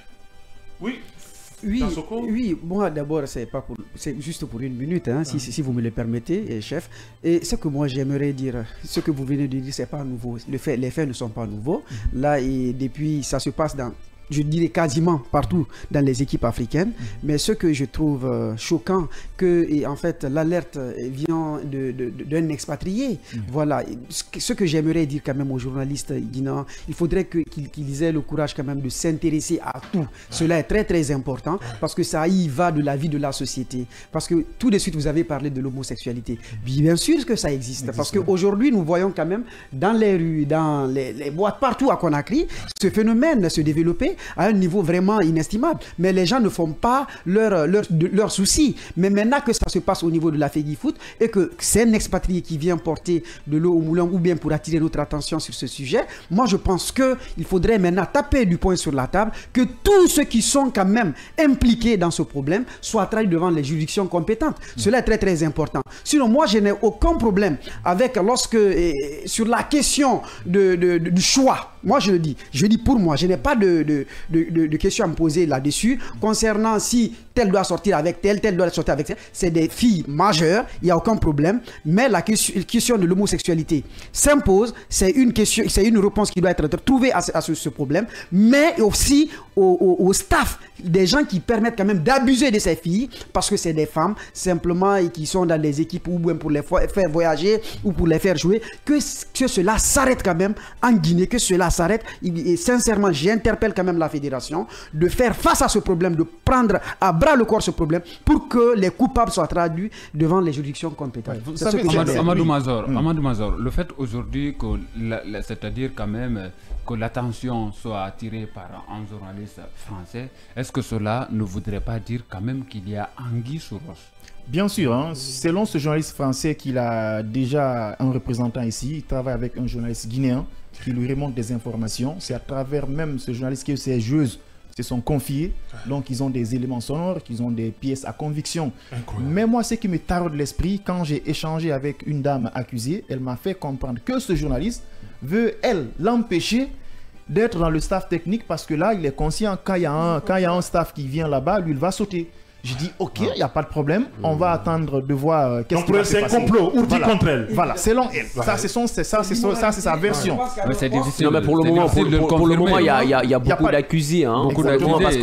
Oui. Oui, moi d'abord, c'est juste pour une minute, hein, si vous me le permettez, chef. Et ce que moi j'aimerais dire, ce que vous venez de dire, c'est pas nouveau. Les faits ne sont pas nouveaux. Là, et depuis, ça se passe dans, je dirais quasiment partout dans les équipes africaines. Mais ce que je trouve choquant, que en fait l'alerte vient d'un expatrié. Voilà, ce que j'aimerais dire quand même aux journalistes guinéens, il faudrait qu'ils aient le courage quand même de s'intéresser à tout. Cela est très très important parce que ça y va de la vie de la société. Parce que tout de suite vous avez parlé de l'homosexualité. Bien sûr que ça existe. Parce qu'aujourd'hui nous voyons quand même dans les rues, dans les boîtes, partout à Conakry, ce phénomène se développer à un niveau vraiment inestimable. Mais les gens ne font pas leurs soucis. Mais maintenant que ça se passe au niveau de la FEGIFOOT et que c'est un expatrié qui vient porter de l'eau au moulin ou bien pour attirer notre attention sur ce sujet, moi je pense qu'il faudrait maintenant taper du poing sur la table, que tous ceux qui sont quand même impliqués dans ce problème soient traduits devant les juridictions compétentes. Cela est très très important. Sinon moi je n'ai aucun problème avec sur la question du choix moi je le dis. Je dis pour moi, je n'ai pas de questions à me poser là-dessus concernant si tel doit sortir avec tel doit sortir avec tel. C'est des filles majeures, il n'y a aucun problème. Mais la question de l'homosexualité s'impose. C'est une question, c'est une réponse qui doit être trouvée à ce problème. Mais aussi au staff, des gens qui permettent quand même d'abuser de ces filles parce que c'est des femmes simplement et qui sont dans des équipes ou pour les faire voyager ou pour les faire jouer. Que cela s'arrête quand même en Guinée, que cela s'arrête. Et sincèrement, j'interpelle quand même la fédération de faire face à ce problème, de prendre à bras le corps ce problème pour que les coupables soient traduits devant les juridictions compétentes. Vous savez, Amadou Mazor, le fait aujourd'hui que, c'est-à-dire quand même que l'attention soit attirée par un journaliste français, est-ce que cela ne voudrait pas dire quand même qu'il y a anguille sous roche? Bien sûr, hein, selon ce journaliste français qu'il a déjà un représentant ici, il travaille avec un journaliste guinéen qui lui remonte des informations. C'est à travers même ce journaliste que ces joueuses se sont confiées. Donc ils ont des éléments sonores, qu'ils ont des pièces à conviction. Incroyable. Mais moi, ce qui me taraude l'esprit, quand j'ai échangé avec une dame accusée, elle m'a fait comprendre que ce journaliste veut, elle, l'empêcher d'être dans le staff technique parce que là, il est conscient quand il y a un staff qui vient là-bas, lui, il va sauter. Je dis, ok, il n'y a pas de problème. On va attendre de voir qu'est-ce qui va se passer. C'est un complot, ourdi contre elle. Voilà, selon elle. Ça, c'est sa version. Mais c'est difficile. Non, mais pour le moment, il y a beaucoup d'accusés. Hein. Beaucoup d'accusés. Parce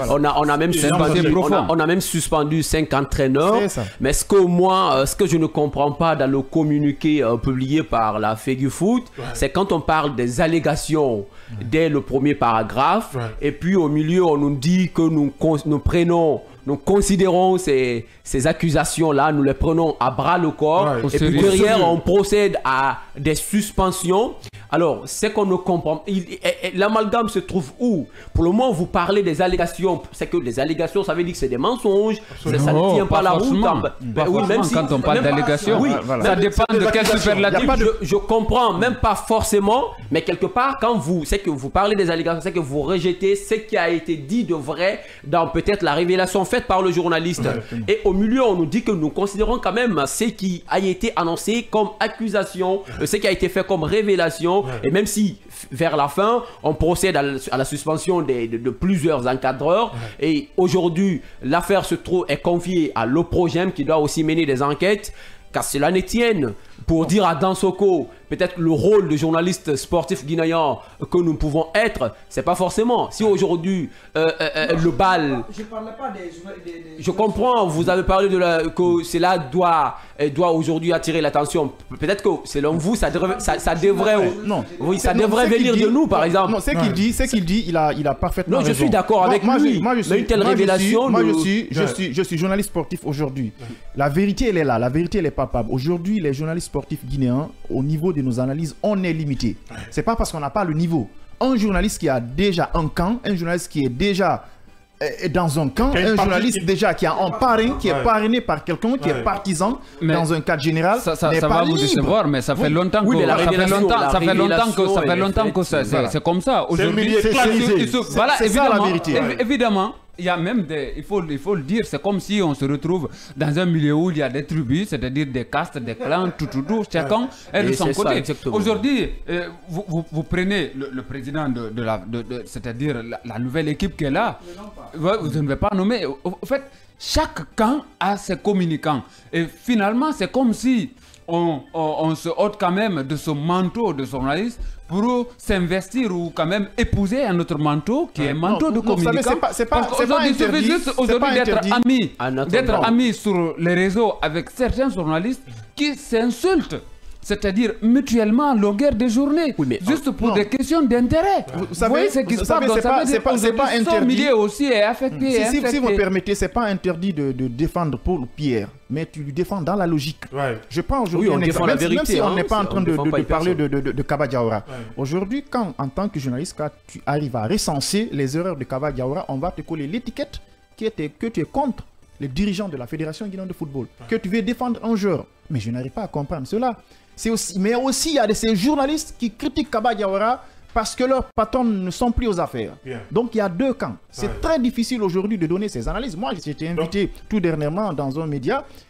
qu'on a même suspendu 5 entraîneurs. Mais ce que je ne comprends pas dans le communiqué publié par la FEGUFOOT, c'est quand on parle des allégations dès le premier paragraphe, et puis au milieu, on nous dit que nous considérons ces accusations-là, nous les prenons à bras le corps, et puis derrière, on procède à des suspensions. Alors, c'est qu'on ne comprend. L'amalgame se trouve où? Pour le moment, vous parlez des allégations. C'est que les allégations, ça veut dire que c'est des mensonges. Ça ne tient pas la route. Oui, même si, quand on parle d'allégations, ça dépend de quel superlatif. Je comprends, même pas forcément, mais quelque part, quand c'est que vous parlez des allégations, c'est que vous rejetez ce qui a été dit de vrai dans peut-être la révélation faite par le journaliste. Et au milieu, on nous dit que nous considérons quand même ce qui a été annoncé comme accusation, ce qui a été fait comme révélation. Et même si vers la fin, on procède à la suspension de plusieurs encadreurs. Et aujourd'hui, l'affaire est confiée à l'OPROGEM qui doit aussi mener des enquêtes. Qu'à cela ne tienne, pour dire à Dansoko, peut-être le rôle de journaliste sportif guinéen que nous pouvons être, c'est pas forcément. Si aujourd'hui, le bal... Je ne parlais pas des... Je comprends, vous avez parlé que cela doit aujourd'hui attirer l'attention. Peut-être que, selon vous, ça devrait... Non. Oui, ça devrait venir de nous, par exemple. Non, ce qu'il dit, il a parfaitement raison. Non, je suis d'accord avec lui. Mais une telle révélation... Je suis journaliste sportif aujourd'hui. La vérité, elle est là. La vérité, elle est palpable. Aujourd'hui, les journalistes sportifs guinéens, au niveau de nos analyses, on est limité. C'est pas parce qu'on n'a pas le niveau. Un journaliste qui a déjà un camp, un journaliste qui est déjà dans un camp, un journaliste déjà qui a un parrain, qui est parrainé par quelqu'un, qui est partisan dans un cadre général, ça va vous décevoir, mais ça fait longtemps que c'est comme ça. Aujourd'hui, voilà, c'est ça la vérité. Évidemment. Il y a même il faut le dire, c'est comme si on se retrouve dans un milieu où il y a des tribus, c'est-à-dire des castes, des clans, tout, chacun est de son côté. Aujourd'hui, vous prenez le président c'est-à-dire la nouvelle équipe qui est là, vous ne vais pas nommer. En fait, chaque camp a ses communicants. Et finalement, c'est comme si on se ôte quand même de ce manteau de journaliste pour s'investir ou quand même épouser un autre manteau qui est un manteau de communicant. C'est pas interdit. Aujourd'hui, d'être ami sur les réseaux avec certains journalistes qui s'insultent. C'est-à-dire mutuellement à longueur de journée, juste pour des questions d'intérêt. Vous voyez ce qui se passe. C'est pas interdit aussi est affecté. Si vous me permettez, c'est pas interdit de défendre Paul Pierre, mais tu lui défends dans la logique. Je prends aujourd'hui un exemple, même si on n'est pas en train de parler de Kaba Diawara. Aujourd'hui, quand en tant que journaliste, quand tu arrives à recenser les erreurs de Kaba Diawara, on va te coller l'étiquette que tu es contre les dirigeants de la Fédération guinéenne de football, que tu veux défendre un joueur. Mais je n'arrive pas à comprendre cela. Mais aussi, il y a ces journalistes qui critiquent Kaba Diawara parce que leurs patrons ne sont plus aux affaires. Donc, il y a deux camps. C'est très difficile aujourd'hui de donner ces analyses. Moi, j'ai été invité tout dernièrement dans un média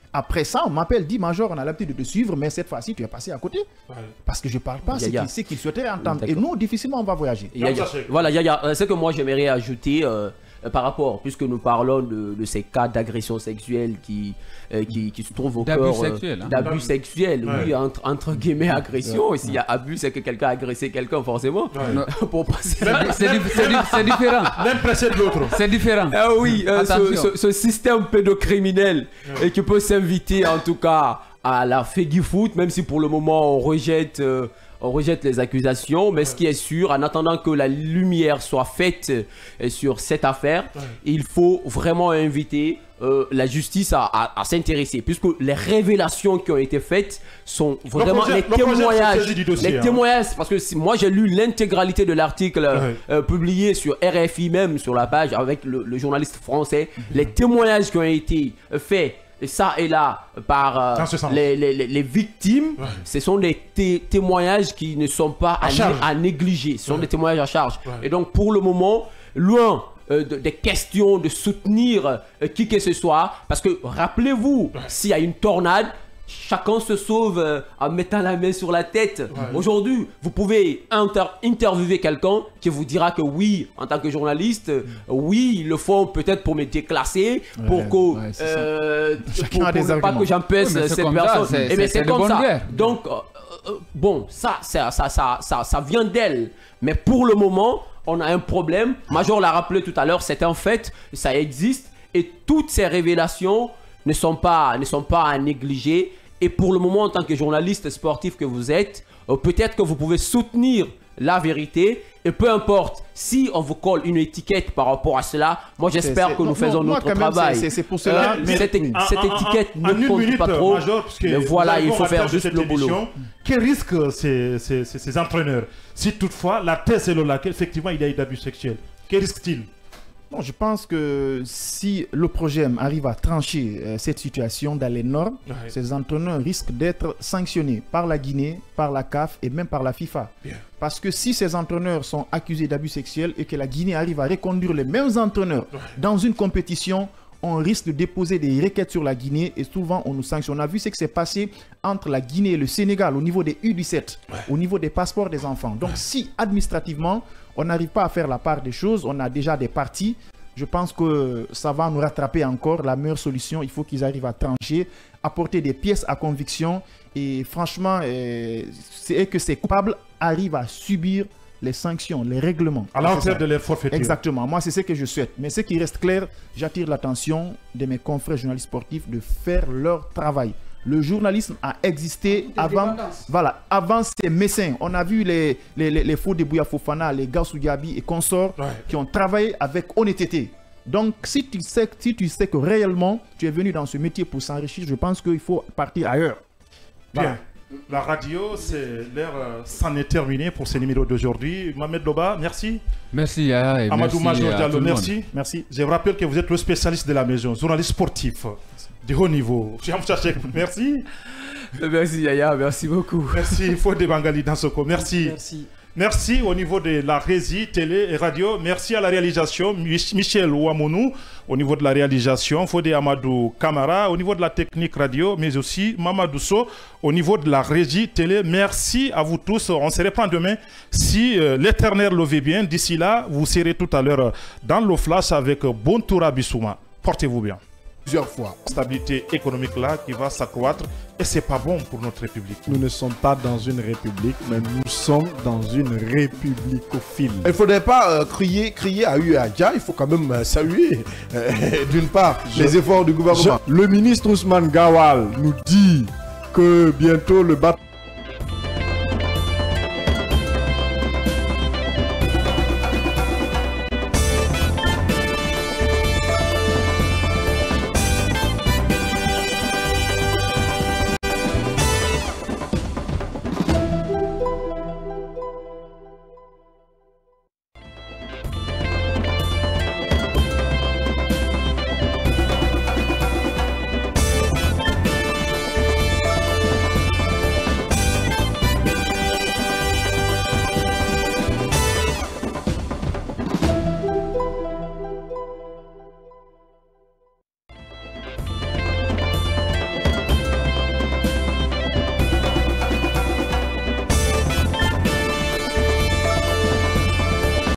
Après ça, on m'appelle, dit Major, on a l'habitude de te suivre, mais cette fois-ci, tu es passé à côté. Parce que je ne parle pas ce qu'il souhaitait entendre. Et nous, difficilement, on va voyager. Voilà, Yaya, ce que moi j'aimerais ajouter par rapport, puisque nous parlons de ces cas d'agression sexuelle qui se trouvent au cœur d'abus sexuels, oui, entre guillemets agression. Et s'il y a abus, c'est que quelqu'un a agressé quelqu'un forcément. Pour passer c'est différent. Même précède l'autre. C'est différent. Ah oui, ce système pédocriminel et qui peut s'inviter en tout cas à la Fegi Foot, même si pour le moment on rejette les accusations, mais ce qui est sûr, en attendant que la lumière soit faite sur cette affaire, il faut vraiment inviter la justice à s'intéresser, puisque les révélations qui ont été faites sont vraiment les témoignages, parce que moi j'ai lu l'intégralité de l'article publié sur RFI, même sur la page avec le journaliste français, les témoignages qui ont été faits ça et là par les victimes, ce sont des témoignages qui ne sont pas à négliger, ce sont des témoignages à charge. Et donc pour le moment, loin des questions de soutenir qui que ce soit, parce que rappelez-vous, s'il y a une tornade, chacun se sauve en mettant la main sur la tête. Aujourd'hui, vous pouvez interviewer quelqu'un qui vous dira que oui, en tant que journaliste, oui, ils le font peut-être pour me déclasser, pour que pas que j'empêche cette personne. Mais c'est comme ça. Donc, bon, ça vient d'elle. Mais pour le moment, on a un problème. Major l'a rappelé tout à l'heure, c'est un fait, ça existe. Et toutes ces révélations ne sont pas à négliger. Et pour le moment, en tant que journaliste sportif que vous êtes, peut-être que vous pouvez soutenir la vérité. Et peu importe, si on vous colle une étiquette par rapport à cela, moi j'espère que nous faisons notre travail. C'est pour cela. Cette étiquette ne compte pas trop. Mais voilà, il faut faire juste le boulot. Quel risque ces entraîneurs, si toutefois la thèse est là qu'effectivement il y a eu d'abus sexuels? Quel risque-t-il? Bon, je pense que si le projet arrive à trancher cette situation dans les normes, ces entraîneurs risquent d'être sanctionnés par la Guinée, par la CAF et même par la FIFA. Parce que si ces entraîneurs sont accusés d'abus sexuels et que la Guinée arrive à reconduire les mêmes entraîneurs dans une compétition, on risque de déposer des requêtes sur la Guinée et souvent on nous sanctionne. On a vu ce qui s'est passé entre la Guinée et le Sénégal au niveau des U17, au niveau des passeports des enfants. Donc si administrativement, on n'arrive pas à faire la part des choses, on a déjà des parties, je pense que ça va nous rattraper encore. La meilleure solution, il faut qu'ils arrivent à trancher, apporter des pièces à conviction et franchement, c'est que ces coupables arrivent à subir les sanctions, les règlements. À la hauteur de leur forfaiture. Exactement. Moi, c'est ce que je souhaite. Mais ce qui reste clair, j'attire l'attention de mes confrères journalistes sportifs de faire leur travail. Le journalisme a existé avant ces médecins. On a vu les faux de Bouya Fofana, les Gassou Diaby et consorts qui ont travaillé avec honnêteté. Donc, si tu sais que réellement tu es venu dans ce métier pour s'enrichir, je pense qu'il faut partir ailleurs. Bien. La radio, l'heure s'en est terminée pour ce numéro d'aujourd'hui. Mohamed Loba, merci. Merci Yaya et Amadou merci Major Diallo, merci. Merci. Je vous rappelle que vous êtes le spécialiste de la maison, journaliste sportif de haut niveau. Merci. Merci Yaya, merci beaucoup. Merci Fodé Bangali Dansoko, merci. Merci au niveau de la régie, télé et radio. Merci à la réalisation, Michel Ouamonou. Au niveau de la réalisation, Fodé Amadou Kamara. Au niveau de la technique radio, mais aussi Mamadou So. Au niveau de la régie, télé, merci à vous tous. On se reprend demain si l'éternel le veut bien. D'ici là, vous serez tout à l'heure dans le flash avec Bontoura Bissouma. Portez-vous bien. Plusieurs fois. Stabilité économique là qui va s'accroître et c'est pas bon pour notre République. Nous ne sommes pas dans une république, mais nous sommes dans une républicophile. Il ne faudrait pas crier à Uadja, il faut quand même saluer d'une part les efforts du gouvernement. Le ministre Ousmane Gawal nous dit que bientôt le bâtiment